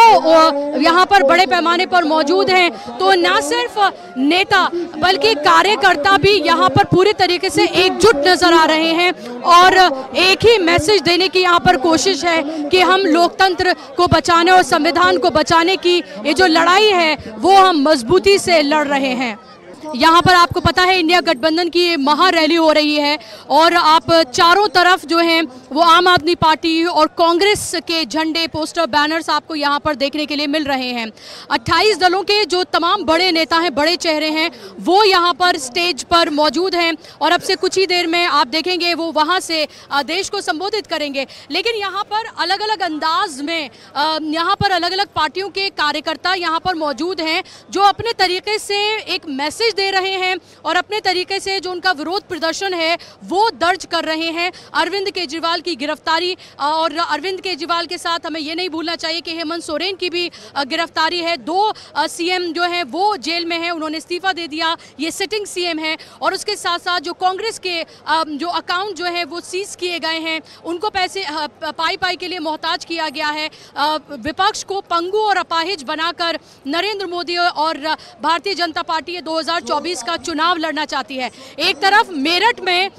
वो यहाँ पर बड़े पैमाने पर मौजूद हैं। तो ना सिर्फ नेता बल्कि कार्यकर्ता भी यहाँ पर पूरी तरीके से एकजुट नजर आ रहे हैं और एक ही मैसेज देने की यहाँ पर कोशिश है कि हम लोकतंत्र को बचाने और संविधान को बचाने की ये जो लड़ाई है वो हम मजबूती से लड़ रहे हैं। यहाँ पर आपको पता है इंडिया गठबंधन की महा रैली हो रही है और आप चारों तरफ जो हैं वो आम आदमी पार्टी और कांग्रेस के झंडे, पोस्टर, बैनर्स आपको यहाँ पर देखने के लिए मिल रहे हैं। अट्ठाईस दलों के जो तमाम बड़े नेता हैं, बड़े चेहरे हैं, वो यहाँ पर स्टेज पर मौजूद हैं और अब से कुछ ही देर में आप देखेंगे वो वहाँ से देश को संबोधित करेंगे। लेकिन यहाँ पर अलग अलग अंदाज में यहाँ पर अलग अलग पार्टियों के कार्यकर्ता यहाँ पर मौजूद हैं जो अपने तरीके से एक मैसेज दे रहे हैं और अपने तरीके से जो उनका विरोध प्रदर्शन है वो दर्ज कर रहे हैं। अरविंद केजरीवाल की गिरफ्तारी और अरविंद केजरीवाल के साथ हमें ये नहीं भूलना चाहिए कि हेमंत सोरेन की भी गिरफ्तारी है। दो सीएम जो हैं वो जेल में हैं, उन्होंने इस्तीफा दे दिया, ये सिटिंग सीएम है। और उसके साथ साथ जो कांग्रेस के जो अकाउंट जो है वो सीज किए गए हैं, उनको पैसे पाई पाई के लिए मोहताज किया गया है। विपक्ष को पंगु और अपाहिज बनाकर नरेंद्र मोदी और भारतीय जनता पार्टी दो हज़ार चौबीस का चुनाव लड़ना चाहती है। एक तरफ मेरठ में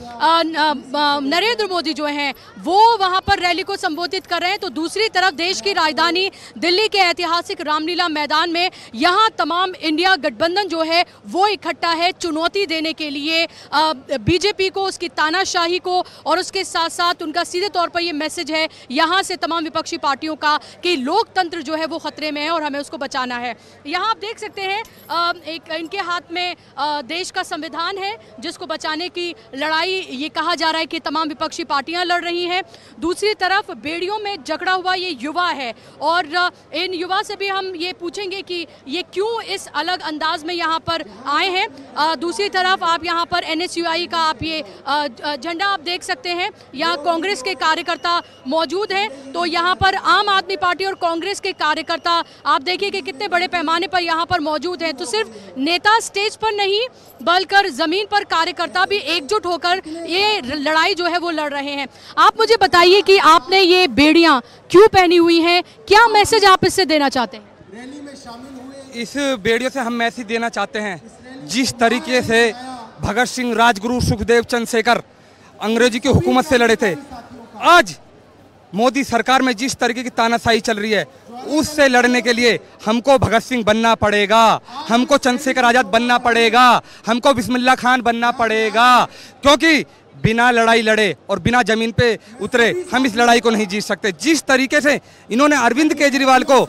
नरेंद्र मोदी जो हैं वो वहां पर रैली को संबोधित कर रहे हैं, तो दूसरी तरफ देश की राजधानी दिल्ली के ऐतिहासिक रामलीला मैदान में यहां तमाम इंडिया गठबंधन जो है वो इकट्ठा है चुनौती देने के लिए बीजेपी को, उसकी तानाशाही को। और उसके साथ साथ उनका सीधे तौर पर ये मैसेज है यहां से तमाम विपक्षी पार्टियों का कि लोकतंत्र जो है वो खतरे में है और हमें उसको बचाना है। यहाँ आप देख सकते हैं एक इनके हाथ में देश का संविधान है जिसको बचाने की लड़ाई ये कहा जा रहा है कि तमाम विपक्षी पार्टियां लड़ रही हैं। दूसरी तरफ बेड़ियों में जकड़ा हुआ ये युवा है और इन युवा से भी हम ये पूछेंगे कि ये क्यों इस अलग अंदाज में यहाँ पर आए हैं। दूसरी तरफ आप यहाँ पर एन एस यू आई का आप ये झंडा आप देख सकते हैं, यहाँ कांग्रेस के कार्यकर्ता मौजूद हैं। तो यहाँ पर आम आदमी पार्टी और कांग्रेस के कार्यकर्ता आप देखिए कि कितने बड़े पैमाने पर यहाँ पर मौजूद हैं। तो सिर्फ नेता स्टेज पर नहीं बल्कि जमीन पर कार्यकर्ता भी एकजुट होकर ये लड़ाई जो है वो लड़ रहे हैं। आप मुझे बताइए कि आपने ये बेड़ियां क्यों पहनी हुई हैं, क्या मैसेज आप इससे देना चाहते हैं? रैली में शामिल हुए इस बेड़ियों से हम मैसेज देना चाहते हैं, जिस तरीके से भगत सिंह, राजगुरु, सुखदेव, चंद्रशेखर अंग्रेजी की हुकूमत से लड़े थे, आज मोदी सरकार में जिस तरीके की तानाशाही चल रही है उससे लड़ने के लिए हमको भगत सिंह बनना पड़ेगा, हमको चंद्रशेखर आजाद बनना पड़ेगा, हमको बिस्मिल्लाह खान बनना पड़ेगा। क्योंकि बिना लड़ाई लड़े और बिना जमीन पे उतरे हम इस लड़ाई को नहीं जीत सकते। जिस तरीके से इन्होंने अरविंद केजरीवाल को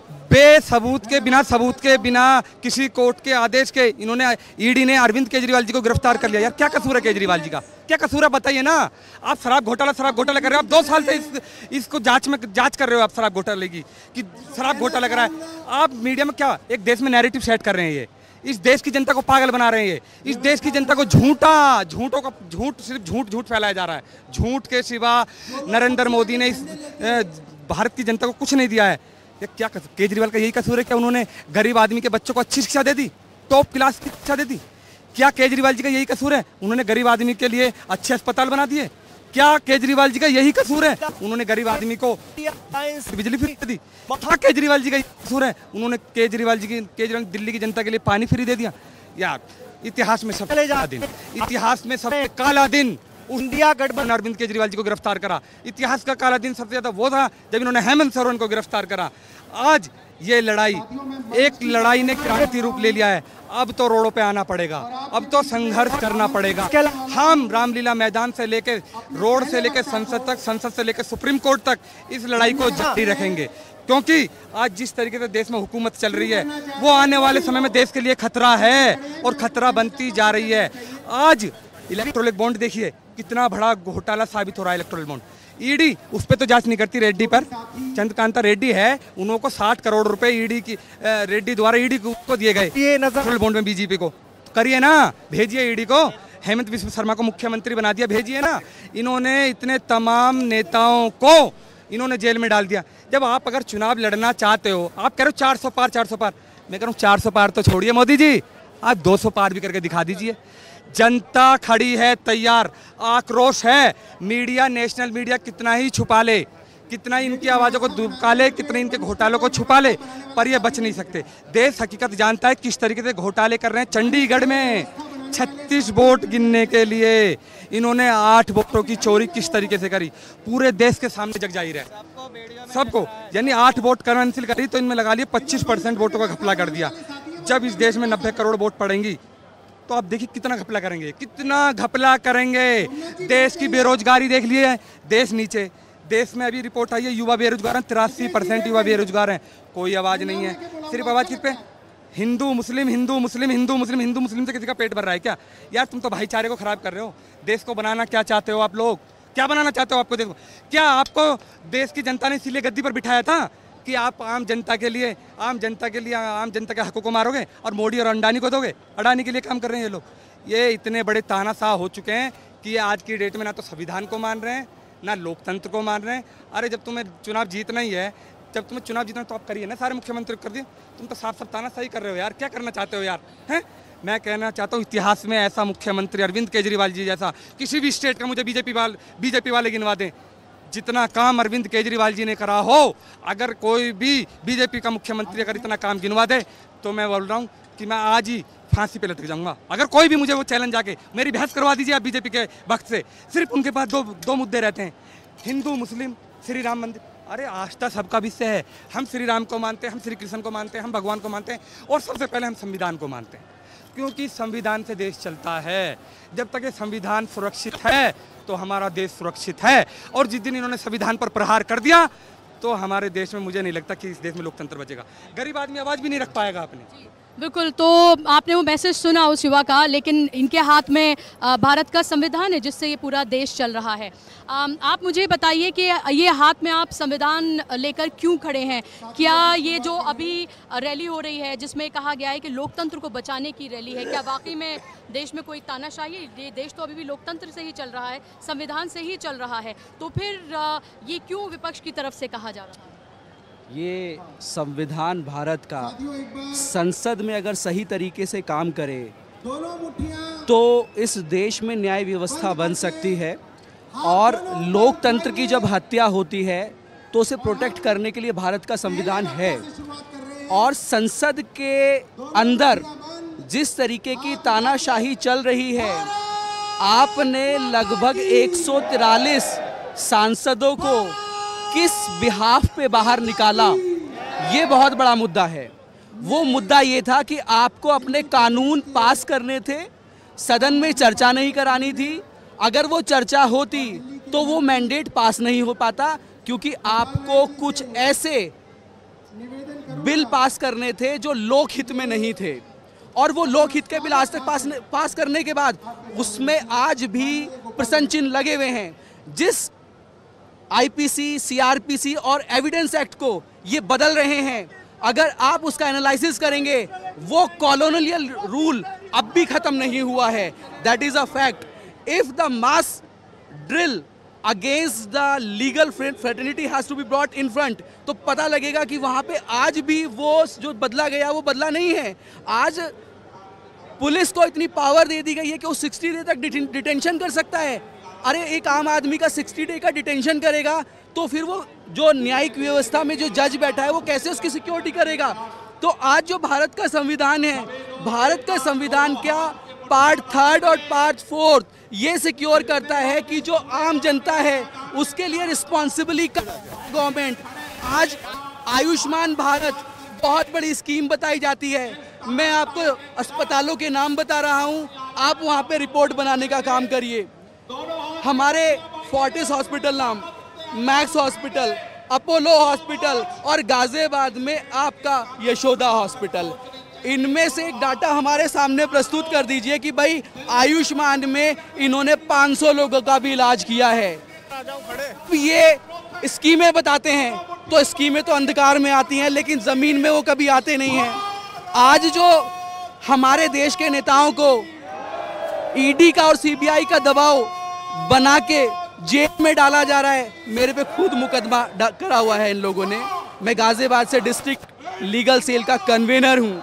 बेसबूत के, बिना सबूत के, बिना किसी कोर्ट के आदेश के इन्होंने, ईडी ने अरविंद केजरीवाल जी को गिरफ्तार कर लिया। यार क्या कसूर है केजरीवाल जी का, क्या कसूर है बताइए ना। आप शराब घोटाला शराब घोटाला कर रहे हो, आप दो साल से इस, इसको जांच में जांच कर रहे हो आप शराब घोटाले की कि शराब घोटाला करा है। आप मीडिया में क्या एक देश में नैरेटिव सेट कर रहे हैं, ये इस देश की जनता को पागल बना रहे हैं, इस देश की जनता को झूठा झूठों का झूठ सिर्फ झूठ झूठ फैलाया जा रहा है। झूठ के सिवा नरेंद्र मोदी ने इस भारत की जनता को कुछ नहीं दिया है। क्या केजरीवाल का यही कसूर है? क्या उन्होंने गरीब आदमी के बच्चों को अच्छी शिक्षा दे दी, टॉप क्लास की शिक्षा दे दी? क्या केजरीवाल जी का यही कसूर है? उन्होंने गरीब आदमी के लिए अच्छे अस्पताल बना दिए। क्या केजरीवाल जी का यही कसूर है? उन्होंने गरीब आदमी को बिजली फ्री दी। क्या केजरीवाल जी का कसूर है? उन्होंने केजरीवाल जी की केजरीवाल दिल्ली की जनता के लिए पानी फ्री दे दिया। यार इतिहास में सबसे काला दिन, इतिहास में सबसे काला दिन इंडिया गठबंधन अरविंद केजरीवाल जी को गिरफ्तार करा। इतिहास का काला दिन सबसे ज्यादा वो था जब इन्होंने हेमंत सोरेन को गिरफ्तार करा। आज ये लड़ाई, एक लड़ाई ने क्रांति रूप ले लिया है। अब तो रोडों पे आना पड़ेगा, अब तो संघर्ष करना पड़ेगा। हम रामलीला मैदान से लेकर रोड से लेकर संसद तक, संसद से लेकर सुप्रीम कोर्ट तक इस लड़ाई को जारी रखेंगे, क्योंकि आज जिस तरीके से देश में हुकूमत चल रही है वो आने वाले समय में देश के लिए खतरा है और खतरा बनती जा रही है। आज इलेक्ट्रोल बॉन्ड देखिए कितना बड़ा घोटाला साबित हो रहा है। इलेक्ट्रोल बॉन्ड ईडी उस पर तो जांच नहीं करती, रेड्डी पर, चंद्रकांता रेड्डी है, उन्हों को साठ करोड़ रुपए ईडी की रेड्डी द्वारा ईडी को दिए गए ये इलेक्ट्रोल बॉन्ड में। बीजेपी को करिए ना, भेजिए ईडी को, हेमंत बिस्व शर्मा को मुख्यमंत्री बना दिया, भेजिए ना। इन्होंने इतने तमाम नेताओं को इन्होंने जेल में डाल दिया। जब आप अगर चुनाव लड़ना चाहते हो, आप कह रहे हो चार सौ पार चार सौ पार, मैं कह रहा हूँ चार सौ पार तो छोड़िए मोदी जी, आप दो सौ पार भी करके दिखा दीजिए। जनता खड़ी है तैयार, आक्रोश है। मीडिया, नेशनल मीडिया कितना ही छुपा ले, कितना ही इनकी आवाज़ों को दुबका ले, कितने इनके घोटालों को छुपा ले, पर ये बच नहीं सकते। देश हकीकत जानता है किस तरीके से घोटाले कर रहे हैं। चंडीगढ़ में छत्तीस वोट गिनने के लिए इन्होंने आठ वोटों की चोरी किस तरीके से करी, पूरे देश के सामने जग जाहिर है सबको। यानी आठ वोट कैंसिल करी तो इनमें लगा लिए पच्चीस परसेंट वोटों का घपला कर दिया। जब इस देश में नब्बे करोड़ वोट पड़ेंगी तो आप देखिए कितना घपला करेंगे, कितना घपला करेंगे। देश की बेरोजगारी देख लिए, देश नीचे। देश में अभी रिपोर्ट आई है युवा बेरोजगार हैं, तिरासी परसेंट युवा बेरोजगार हैं। कोई आवाज़ नहीं है, सिर्फ आवाज़ किस पे? हिंदू मुस्लिम, हिंदू मुस्लिम, हिंदू मुस्लिम, हिंदू मुस्लिम से किसी का पेट भर रहा है क्या? यार तुम तो भाईचारे को खराब कर रहे हो। देश को बनाना क्या चाहते हो आप लोग? क्या बनाना चाहते हो आपको देश को? क्या आपको देश की जनता ने इसीलिए गद्दी पर बिठाया था कि आप आम जनता के लिए आम जनता के लिए आम जनता के हकों को मारोगे और मोदी और अंडानी को दोगे? अडानी के लिए काम कर रहे हैं ये लोग। ये इतने बड़े तानाशाह हो चुके हैं कि आज की डेट में ना तो संविधान को मान रहे हैं, ना लोकतंत्र को मान रहे हैं। अरे जब तुम्हें चुनाव जीतना ही है, जब तुम्हें चुनाव जीतना तो आप करिए ना, सारे मुख्यमंत्री कर दिए। तुम तो साफ साफ तानाशाही कर रहे हो यार, क्या करना चाहते हो यार? हैं? मैं कहना चाहता हूँ इतिहास में ऐसा मुख्यमंत्री अरविंद केजरीवाल जी जैसा किसी भी स्टेट का मुझे बीजेपी वाले बीजेपी वाले गिनवा दें जितना काम अरविंद केजरीवाल जी ने करा हो। अगर कोई भी बीजेपी का मुख्यमंत्री अगर इतना काम गिनवा दे तो मैं बोल रहा हूँ कि मैं आज ही फांसी पे लटक जाऊंगा। अगर कोई भी मुझे वो चैलेंज आके मेरी बहस करवा दीजिए आप बीजेपी के वक्त से। सिर्फ उनके पास दो दो मुद्दे रहते हैं, हिंदू मुस्लिम, श्री राम मंदिर। अरे आस्था सबका विषय है। हम श्री राम को मानते हैं, हम श्री कृष्ण को मानते हैं, हम भगवान को मानते हैं और सबसे पहले हम संविधान को मानते हैं, क्योंकि संविधान से देश चलता है। जब तक ये संविधान सुरक्षित है तो हमारा देश सुरक्षित है। और जिस दिन इन्होंने संविधान पर प्रहार कर दिया तो हमारे देश में मुझे नहीं लगता कि इस देश में लोकतंत्र बचेगा। गरीब आदमी आवाज़ भी नहीं रख पाएगा अपनी। बिल्कुल, तो आपने वो मैसेज सुना उस युवा का, लेकिन इनके हाथ में भारत का संविधान है जिससे ये पूरा देश चल रहा है। आप मुझे बताइए कि ये हाथ में आप संविधान लेकर क्यों खड़े हैं? क्या ये जो अभी रैली हो रही है जिसमें कहा गया है कि लोकतंत्र को बचाने की रैली है, क्या वाकई में देश में कोई तानाशाही है? ये देश तो अभी भी लोकतंत्र से ही चल रहा है, संविधान से ही चल रहा है, तो फिर ये क्यों विपक्ष की तरफ से कहा जा रहा है? ये संविधान भारत का संसद में अगर सही तरीके से काम करे तो इस देश में न्याय व्यवस्था बन सकती है। और लोकतंत्र की जब हत्या होती है तो उसे प्रोटेक्ट करने के लिए भारत का संविधान है। और संसद के अंदर जिस तरीके की तानाशाही चल रही है, आपने लगभग एक सौ तिरालीस सांसदों को किस बिहाफ पे बाहर निकाला, ये बहुत बड़ा मुद्दा है। वो मुद्दा ये था कि आपको अपने कानून पास करने थे, सदन में चर्चा नहीं करानी थी। अगर वो चर्चा होती तो वो मैंडेट पास नहीं हो पाता, क्योंकि आपको कुछ ऐसे बिल पास करने थे जो लोकहित में नहीं थे। और वो लोकहित के बिल आज तक पास पास करने के बाद उसमें आज भी प्रश्न चिन्ह लगे हुए हैं। जिस आईपीसी, सीआरपीसी और एविडेंस एक्ट को ये बदल रहे हैं, अगर आप उसका एनालिसिस करेंगे, वो कॉलोनियल रूल अब भी खत्म नहीं हुआ है। That is a fact. If the mass drill against the legal fraternity has to be brought in front, तो पता लगेगा कि वहां पे आज भी वो जो बदला गया वो बदला नहीं है। आज पुलिस को इतनी पावर दे दी गई है कि वो साठ डे तक डिटेंशन कर सकता है। अरे एक आम आदमी का साठ डे का डिटेंशन करेगा तो फिर वो जो न्यायिक व्यवस्था में जो जज बैठा है वो कैसे उसकी सिक्योरिटी करेगा? तो आज जो भारत का संविधान है, भारत का संविधान क्या पार्ट थर्ड और पार्ट फोर्थ ये सिक्योर करता है कि जो आम जनता है उसके लिए रिस्पॉन्सिबली गवर्नमेंट। आज आयुष्मान भारत बहुत बड़ी स्कीम बताई जाती है। मैं आपको अस्पतालों के नाम बता रहा हूं, आप वहां पे रिपोर्ट बनाने का काम करिए। हमारे फोर्टिस हॉस्पिटल नाम, मैक्स हॉस्पिटल, अपोलो हॉस्पिटल और गाजियाबाद में आपका यशोदा हॉस्पिटल, इनमें से एक डाटा हमारे सामने प्रस्तुत कर दीजिए कि भाई आयुष्मान में इन्होंने पाँच सौ लोगों का भी इलाज किया है। ये स्कीमें बताते हैं तो स्कीमें तो अंधकार में आती हैं, लेकिन ज़मीन में वो कभी आते नहीं हैं। आज जो हमारे देश के नेताओं को ईडी का और सीबीआई का दबाव बना के जेल में डाला जा रहा है, मेरे पे खुद मुकदमा करा हुआ है इन लोगों ने। मैं गाजियाबाद से डिस्ट्रिक्ट लीगल सेल का कन्वेनर हूँ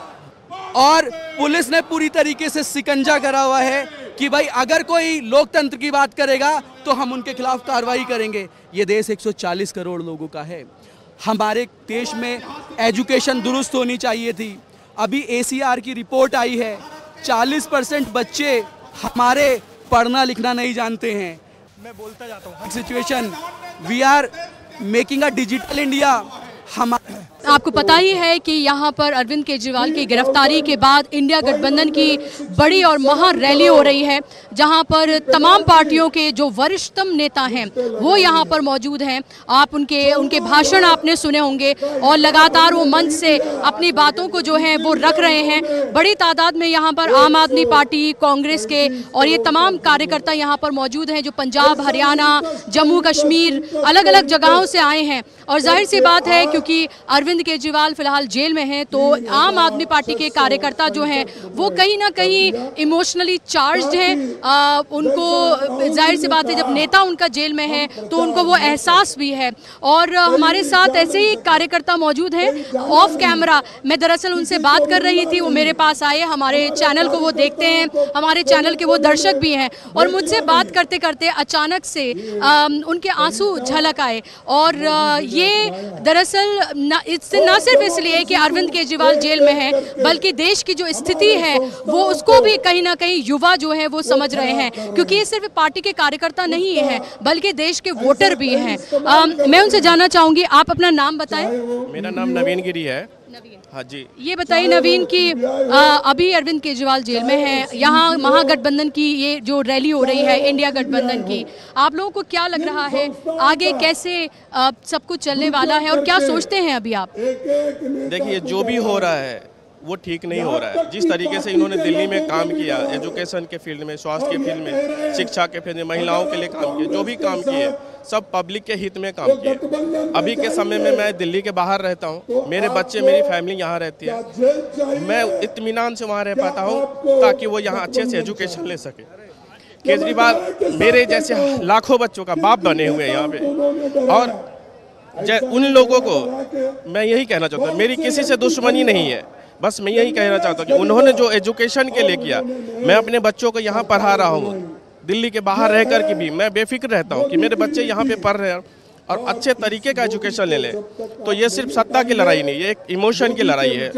और पुलिस ने पूरी तरीके से शिकंजा करा हुआ है कि भाई अगर कोई लोकतंत्र की बात करेगा तो हम उनके खिलाफ कार्रवाई करेंगे। ये देश एक सौ चालीस करोड़ लोगों का है। हमारे देश में एजुकेशन दुरुस्त होनी चाहिए थी। अभी ए सी आर की रिपोर्ट आई है, चालीस परसेंट बच्चे हमारे पढ़ना लिखना नहीं जानते हैं। मैं बोलता जाता हूँ situation, we are making a digital India. हम आपको पता ही है कि यहाँ पर अरविंद केजरीवाल की गिरफ्तारी के बाद इंडिया गठबंधन की बड़ी और महा रैली हो रही है, जहाँ पर तमाम पार्टियों के जो वरिष्ठतम नेता हैं वो यहाँ पर मौजूद हैं। आप उनके उनके भाषण आपने सुने होंगे और लगातार वो मंच से अपनी बातों को जो है वो रख रहे हैं। बड़ी तादाद में यहाँ पर आम आदमी पार्टी, कांग्रेस के और ये तमाम कार्यकर्ता यहाँ पर मौजूद हैं जो पंजाब, हरियाणा, जम्मू कश्मीर अलग अलग जगहों से आए हैं। और जाहिर सी बात है क्योंकि अरविंद केजरीवाल फिलहाल जेल में हैं, तो आम आदमी पार्टी के कार्यकर्ता जो हैं वो कहीं ना कहीं इमोशनली चार्ज्ड हैं। आ, उनको जाहिर सी बात है जब नेता उनका जेल में है तो उनको वो एहसास भी है। और हमारे साथ ऐसे ही कार्यकर्ता मौजूद हैं ऑफ कैमरा। मैं दरअसल उनसे बात कर रही थी, वो मेरे पास आए। हमारे चैनल को वो देखते हैं, हमारे चैनल के वो दर्शक भी हैं और मुझसे बात करते करते अचानक से आ, उनके आंसू झलक आए। और आ, ये दरअसल इससे न सिर्फ इसलिए कि अरविंद केजरीवाल जेल में है, बल्कि देश की जो स्थिति है वो उसको भी कहीं ना कहीं युवा जो है वो समझ रहे हैं, क्योंकि ये सिर्फ पार्टी के कार्यकर्ता नहीं है बल्कि देश के वोटर भी हैं। मैं उनसे जानना चाहूंगी, आप अपना नाम बताएं। मेरा नाम नवीन गिरी है। हाँ जी, ये बताइए नवीन कि आ, अभी अरविंद केजरीवाल जेल में है, यहाँ महागठबंधन की ये जो रैली हो रही है इंडिया गठबंधन की, आप लोगों को क्या लग रहा है आगे कैसे आ, सब कुछ चलने वाला है और क्या सोचते हैं अभी आप? देखिए, जो भी हो रहा है वो ठीक नहीं हो रहा है। जिस तरीके से इन्होंने दिल्ली में काम किया, एजुकेशन के फील्ड में, स्वास्थ्य के फील्ड में, शिक्षा के फील्ड में, महिलाओं के लिए काम किया, जो भी काम किए सब पब्लिक के हित में काम किए। अभी के समय में मैं दिल्ली के बाहर रहता हूँ, मेरे बच्चे, मेरी फैमिली यहाँ रहती है, मैं इत्मीनान से वहाँ रह पाता हूँ ताकि वो यहाँ अच्छे से एजुकेशन ले सके। केजरीवाल मेरे जैसे लाखों बच्चों का बाप बने हुए हैं यहाँ पे, और उन लोगों को मैं यही कहना चाहता हूँ, मेरी किसी से दुश्मनी नहीं है, बस मैं यही कहना चाहता हूँ कि उन्होंने जो एजुकेशन के लिए किया, मैं अपने बच्चों को यहाँ पढ़ा रहा हूँ, दिल्ली के बाहर रह कर के भी मैं बेफिक्र रहता हूँ कि मेरे बच्चे यहाँ पे पढ़ रहे हैं और अच्छे तरीके का एजुकेशन ले लें। तो ये सिर्फ सत्ता की लड़ाई नहीं, ये एक इमोशन की लड़ाई है।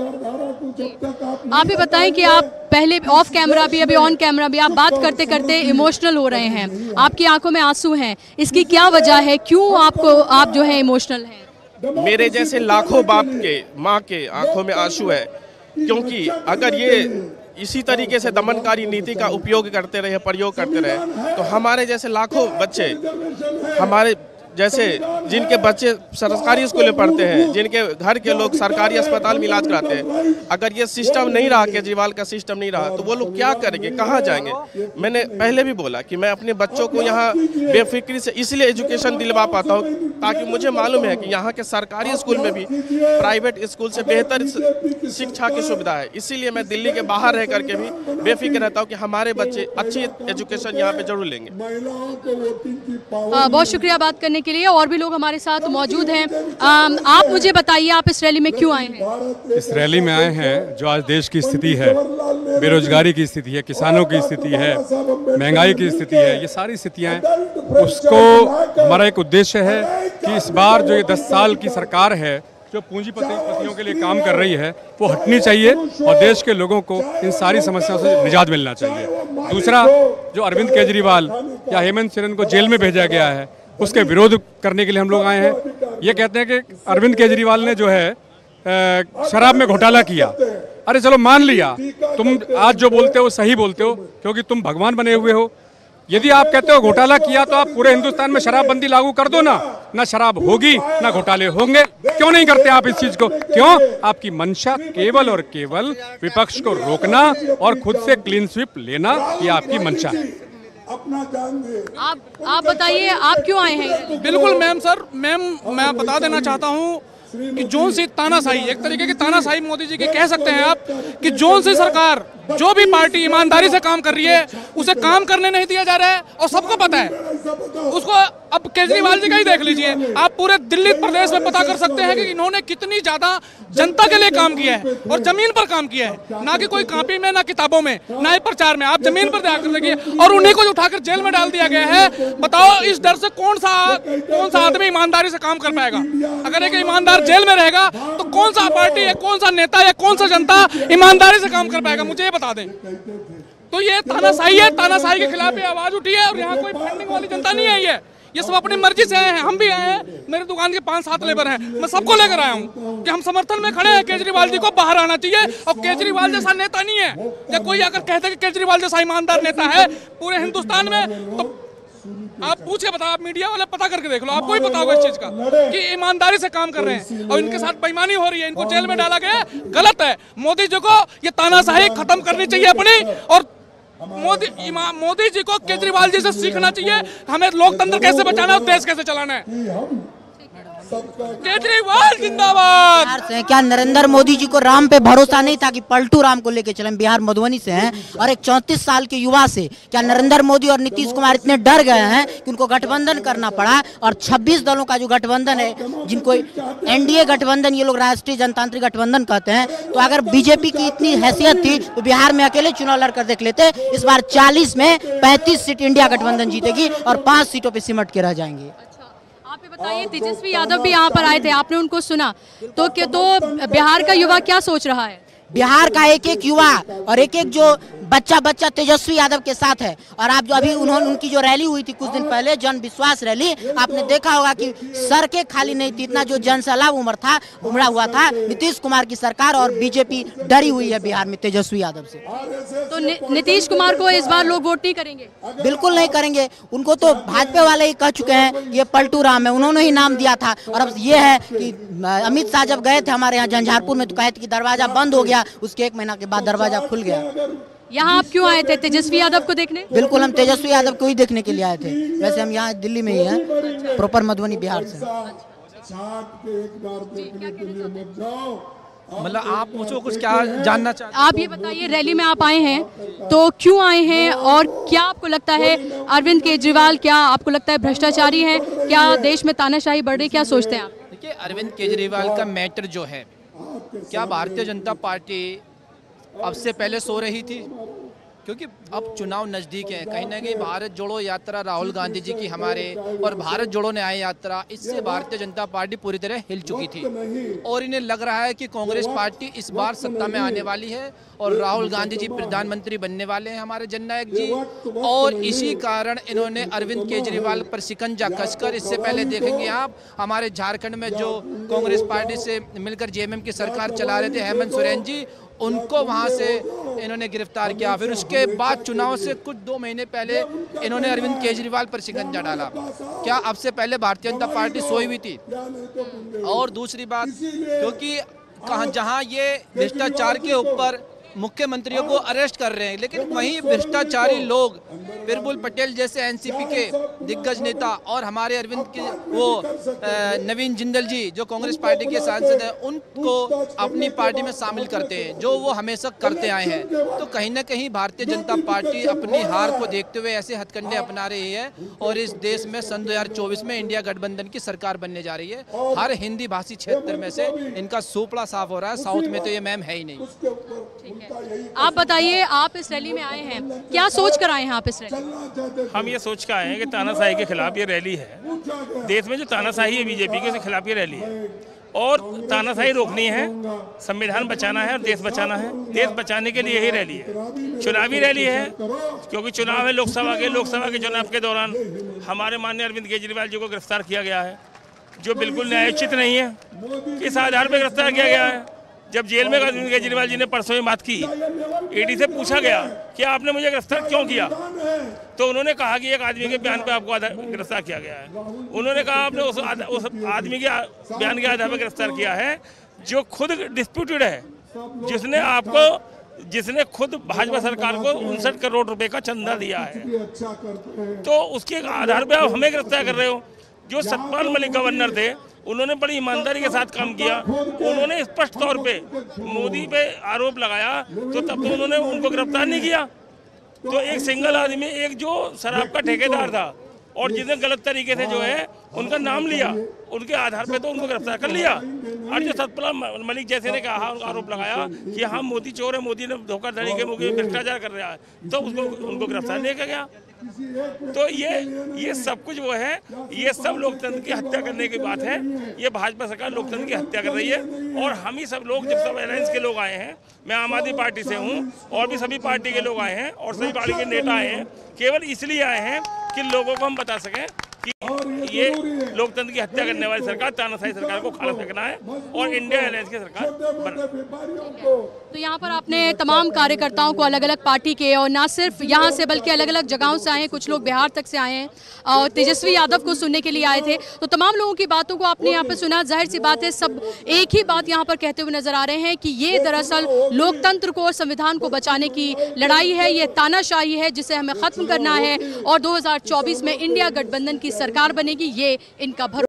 आप भी बताएं कि आप पहले ऑफ कैमरा भी, अभी ऑन कैमरा भी, आप बात करते करते इमोशनल हो रहे हैं, आपकी आंखों में आंसू हैं, इसकी क्या वजह है, क्यों आपको आप जो है इमोशनल हैं? मेरे जैसे लाखों बाप के, माँ के आंखों में आंसू है, क्योंकि अगर ये इसी तरीके से दमनकारी नीति का उपयोग करते रहे, प्रयोग करते रहे, तो हमारे जैसे लाखों बच्चे, हमारे जैसे जिनके बच्चे सरकारी स्कूल में पढ़ते हैं, जिनके घर के लोग सरकारी अस्पताल में इलाज कराते हैं, अगर ये सिस्टम नहीं रहा, केजरीवाल का सिस्टम नहीं रहा, तो वो लोग क्या करेंगे, कहाँ जाएंगे? मैंने पहले भी बोला कि मैं अपने बच्चों को यहाँ बेफिक्री से इसलिए एजुकेशन दिलवा पाता हूँ ताकि मुझे मालूम है कि यहाँ के सरकारी स्कूल में भी प्राइवेट स्कूल से बेहतर शिक्षा की सुविधा है। इसीलिए मैं दिल्ली के बाहर रह करके भी बेफिक्र रहता हूँ कि हमारे बच्चे अच्छी एजुकेशन यहाँ पे जरूर लेंगे। बहुत शुक्रिया बात करने के लिए। और भी लोग हमारे साथ मौजूद हैं। आप मुझे बताइए, आप इस रैली में क्यों आए हैं? इस रैली में आए हैं जो आज देश की स्थिति है, बेरोजगारी की स्थिति है, किसानों की स्थिति है, महंगाई की स्थिति है, ये सारी स्थितियां, उसको हमारा एक उद्देश्य है कि इस बार जो ये दस साल की सरकार है जो पूंजीपतियों के लिए काम कर रही है वो हटनी चाहिए और देश के लोगों को इन सारी समस्याओं से निजात मिलना चाहिए। दूसरा, जो अरविंद केजरीवाल या हेमंत सोरेन को जेल में भेजा गया है उसके विरोध करने के लिए हम लोग आए हैं। ये कहते हैं कि अरविंद केजरीवाल ने जो है शराब में घोटाला किया। अरे चलो मान लिया, तुम आज जो बोलते हो सही बोलते हो क्योंकि तुम भगवान बने हुए हो। यदि आप कहते हो घोटाला किया तो आप पूरे हिंदुस्तान में शराबबंदी लागू कर दो ना, ना शराब होगी ना घोटाले होंगे। क्यों नहीं करते आप इस चीज को? क्यों? आपकी मंशा केवल और केवल विपक्ष को रोकना और खुद से क्लीन स्वीप लेना, ये आपकी मंशा है। आप आप बताइए, आप क्यों आए हैं? बिल्कुल मैम, सर मैम मैं बता देना चाहता हूँ कि जोन सी तानाशाही, एक तरीके की तानाशाही मोदी जी की कह सकते हैं आप, कि जोन सी सरकार जो भी पार्टी ईमानदारी से काम कर रही है उसे काम करने नहीं दिया जा रहा है और सबको पता है उसको। अब केजरीवाल जी का ही देख लीजिए आप, पूरे दिल्ली प्रदेश में पता कर सकते हैं कि इन्होंने कितनी ज्यादा जनता के लिए काम किया है और जमीन पर काम किया है, ना कि कोई कॉपी में, ना किताबों में, ना ही प्रचार में। आप जमीन पर जाकर देखिए और उन्हीं को उठाकर जेल में डाल दिया गया है। बताओ इस डर से कौन सा कौन सा आदमी ईमानदारी से काम कर पाएगा? अगर एक ईमानदार जेल में रहेगा तो कौन सा पार्टी है, कौन सा नेता या कौन सा जनता ईमानदारी से काम कर पाएगा? मुझे ये बता दें। तो ये तानाशाही है, तानाशाही के खिलाफ ये आवाज उठी है और यहाँ कोई फंडिंग वाली जनता नहीं आई है। ये सब अपनी मर्जी से आए हैं, हम भी आए हैं, मेरी दुकान के पांच सात लेबर हैं, मैं सबको लेकर आया हूँ कि हम समर्थन में खड़े हैं। केजरीवाल जी को बाहर आना चाहिए और केजरीवाल जैसा नेता नहीं है। या कोई अगर कहते कि केजरीवाल जैसा ईमानदार नेता है पूरे हिंदुस्तान में, तो आप पूछे बता, आप मीडिया वाले पता करके देख लो, आपको ही पता होगा इस चीज का कि ईमानदारी से काम कर रहे हैं और इनके साथ बेईमानी हो रही है, इनको जेल में डाला गया, गलत है। मोदी जी को ये तानाशाही खत्म करनी चाहिए अपनी, और मोदी मोदी जी को केजरीवाल जी से सीखना चाहिए हमें लोकतंत्र कैसे बचाना है और देश कैसे चलाना है। केजरीवाल जिंदाबाद। क्या नरेंद्र मोदी जी को राम पे भरोसा नहीं था कि पलटू राम को लेके चले? बिहार मधुबनी से हैं और एक चौंतीस साल के युवा से क्या नरेंद्र मोदी और नीतीश कुमार इतने डर गए हैं कि उनको गठबंधन करना पड़ा? और छब्बीस दलों का जो गठबंधन है, जिनको एनडीए गठबंधन ये लोग राष्ट्रीय जनतांत्रिक गठबंधन कहते हैं, तो अगर बीजेपी की इतनी हैसियत थी तो बिहार में अकेले चुनाव लड़कर देख लेते। इस बार चालीस में पैंतीस सीट इंडिया गठबंधन जीतेगी और पांच सीटों पे सिमट के रह जाएंगे। आप ये बताइए, तेजस्वी यादव भी यहाँ पर आए थे, आपने उनको सुना तो क्या, तो बिहार का युवा क्या सोच रहा है? बिहार का एक एक युवा और एक एक जो बच्चा बच्चा तेजस्वी यादव के साथ है। और आप जो अभी उन्होंने उनकी जो रैली हुई थी कुछ दिन पहले, जन विश्वास रैली, आपने देखा होगा कि सड़कें खाली नहीं थी, इतना जो जनसैलाब उमड़ था उमड़ा हुआ था। नीतीश कुमार की सरकार और बीजेपी डरी हुई है बिहार में तेजस्वी यादव से। तो नि, नीतीश कुमार को इस बार लोग वोट नहीं करेंगे? बिल्कुल नहीं करेंगे, उनको तो भाजपा वाले ही कह चुके हैं ये पलटू राम है, उन्होंने ही नाम दिया था। और अब ये है कि अमित शाह जब गए थे हमारे यहाँ झंझारपुर में तो कहे थे कि दरवाजा बंद हो गया, उसके एक महीना के बाद दरवाजा खुल गया। यहाँ आप क्यों आए थे? तेजस्वी यादव को देखने? बिल्कुल, हम तेजस्वी यादव को ही देखने के लिए आए थे। वैसे हम यहाँ दिल्ली में ही हैं, प्रॉपर मधुबनी बिहार से। मतलब आप मुझको कुछ क्या जानना चाहते? आप ये बताइए, रैली में आप आए हैं तो क्यों आए हैं और क्या आपको लगता है अरविंद केजरीवाल क्या आपको लगता है भ्रष्टाचारी है? क्या देश में तानाशाही बढ़ रही, क्या सोचते हैं आप? देखिए, अरविंद केजरीवाल का मैटर जो है, क्या भारतीय जनता पार्टी अब से पहले सो रही थी? क्योंकि अब चुनाव नज़दीक है, कहीं ना कहीं भारत जोड़ो यात्रा राहुल गांधी जी की हमारे और भारत जोड़ो न्याय यात्रा, इससे भारतीय जनता पार्टी पूरी तरह हिल चुकी थी और इन्हें लग रहा है कि कांग्रेस पार्टी इस बार सत्ता में आने वाली है और राहुल गांधी जी प्रधानमंत्री बनने वाले हैं, हमारे जननायक जी। और इसी कारण इन्होंने अरविंद केजरीवाल पर शिकंजा कसकर, इससे पहले देखेंगे आप हमारे झारखंड में जो कांग्रेस पार्टी से मिलकर जेएमएम की सरकार चला रहे थे हेमंत सोरेन जी, उनको वहां से इन्होंने गिरफ्तार किया। फिर उसके बाद चुनाव से कुछ दो महीने पहले इन्होंने अरविंद केजरीवाल पर शिकंजा डाला। क्या अब से पहले भारतीय जनता पार्टी सोई हुई थी? और दूसरी बात, क्योंकि कहाँ जहां ये भ्रष्टाचार के ऊपर मुख्यमंत्रियों को अरेस्ट कर रहे हैं, लेकिन वहीं भ्रष्टाचारी लोग बिरबल पटेल जैसे एनसीपी के दिग्गज नेता और हमारे अरविंद के वो नवीन जिंदल जी जो कांग्रेस पार्टी के सांसद हैं, उनको अपनी पार्टी में शामिल करते हैं, जो वो हमेशा करते आए हैं। तो कहीं ना कहीं भारतीय जनता पार्टी अपनी हार को देखते हुए ऐसे हथकंडे अपना रही है और इस देश में सन दो हज़ार चौबीस में इंडिया गठबंधन की सरकार बनने जा रही है। हर हिंदी भाषी क्षेत्र में से इनका सूपड़ा साफ हो रहा है, साउथ में तो ये मैम है ही नहीं। आप बताइए, आप इस रैली में आए हैं, क्या सोच कर आए हैं आप इस रैली? हम ये सोच कर आए हैं कि तानाशाही के खिलाफ ये रैली है। देश में जो तानाशाही है बीजेपी के, उसके खिलाफ ये रैली है। और तानाशाही रोकनी है, संविधान बचाना है और देश बचाना है। देश बचाने के लिए यही रैली है, चुनावी रैली है, क्योंकि चुनाव है लोकसभा के। लोकसभा के चुनाव के दौरान हमारे माननीय अरविंद केजरीवाल जी को गिरफ्तार किया गया है, जो बिल्कुल न्यायोचित नहीं है। किस आधार पर गिरफ्तार किया गया है? जब जेल में अरविंद केजरीवाल जी ने परसों में बात की, ईडी से पूछा गया कि आपने मुझे गिरफ्तार क्यों किया, तो उन्होंने कहा कि एक आदमी के बयान पे आपको गिरफ्तार किया गया है। उन्होंने कहा आपने उस, उस आदमी के बयान के आधार पर गिरफ्तार किया है जो खुद डिस्प्यूटेड है, जिसने आपको जिसने खुद भाजपा सरकार को उनसठ करोड़ रुपए का चंदा दिया है, तो उसके आधार पर आप हमें गिरफ्तार कर रहे हो। जो सतपाल मलिक गवर्नर थे, उन्होंने बड़ी ईमानदारी के साथ काम किया। उन्होंने स्पष्ट तौर पे मोदी पे आरोप लगाया, तो तब तो उन्होंने उनको गिरफ्तार नहीं किया। तो एक सिंगल आदमी, एक जो शराब का ठेकेदार था और जिसने गलत तरीके से जो है उनका नाम लिया, उनके आधार पे तो उनको गिरफ्तार कर लिया। और जो सतपाल मलिक जैसे ने कहा, आरोप लगाया कि हाँ मोदी चोर है, मोदी ने धोखाधड़ी के मुझे भ्रष्टाचार कर रहा है, तो उसको उनको गिरफ्तार नहीं किया गया। तो ये ये सब कुछ वो है, ये सब लोकतंत्र की हत्या करने की बात है। ये भाजपा सरकार लोकतंत्र की हत्या कर रही है। और हम ही सब लोग, जब सब अलायंस के लोग आए हैं, मैं आम आदमी पार्टी से हूँ और भी सभी पार्टी के लोग आए हैं और सभी पार्टी के नेता आए हैं, केवल इसलिए आए हैं कि लोगों को हम बता सकें कि ये लोकतंत्र की हत्या करने वाली सरकार, तानाशाही सरकार को खाला फेंकना है और इंडिया अलायंस की सरकार बनना। तो यहाँ पर आपने तमाम कार्यकर्ताओं को अलग अलग पार्टी के, और ना सिर्फ यहाँ से बल्कि अलग अलग जगहों से आए हैं, कुछ लोग बिहार तक से आए हैं और तेजस्वी यादव को सुनने के लिए आए थे। तो तमाम लोगों की बातों को आपने यहाँ पर सुना। जाहिर सी बात है, सब एक ही बात यहाँ पर कहते हुए नजर आ रहे हैं कि ये दरअसल लोकतंत्र को और संविधान को बचाने की लड़ाई है, ये तानाशाही है जिसे हमें खत्म करना है और दो हजार चौबीस में इंडिया गठबंधन की सरकार बनेगी, ये इनका भरोसा।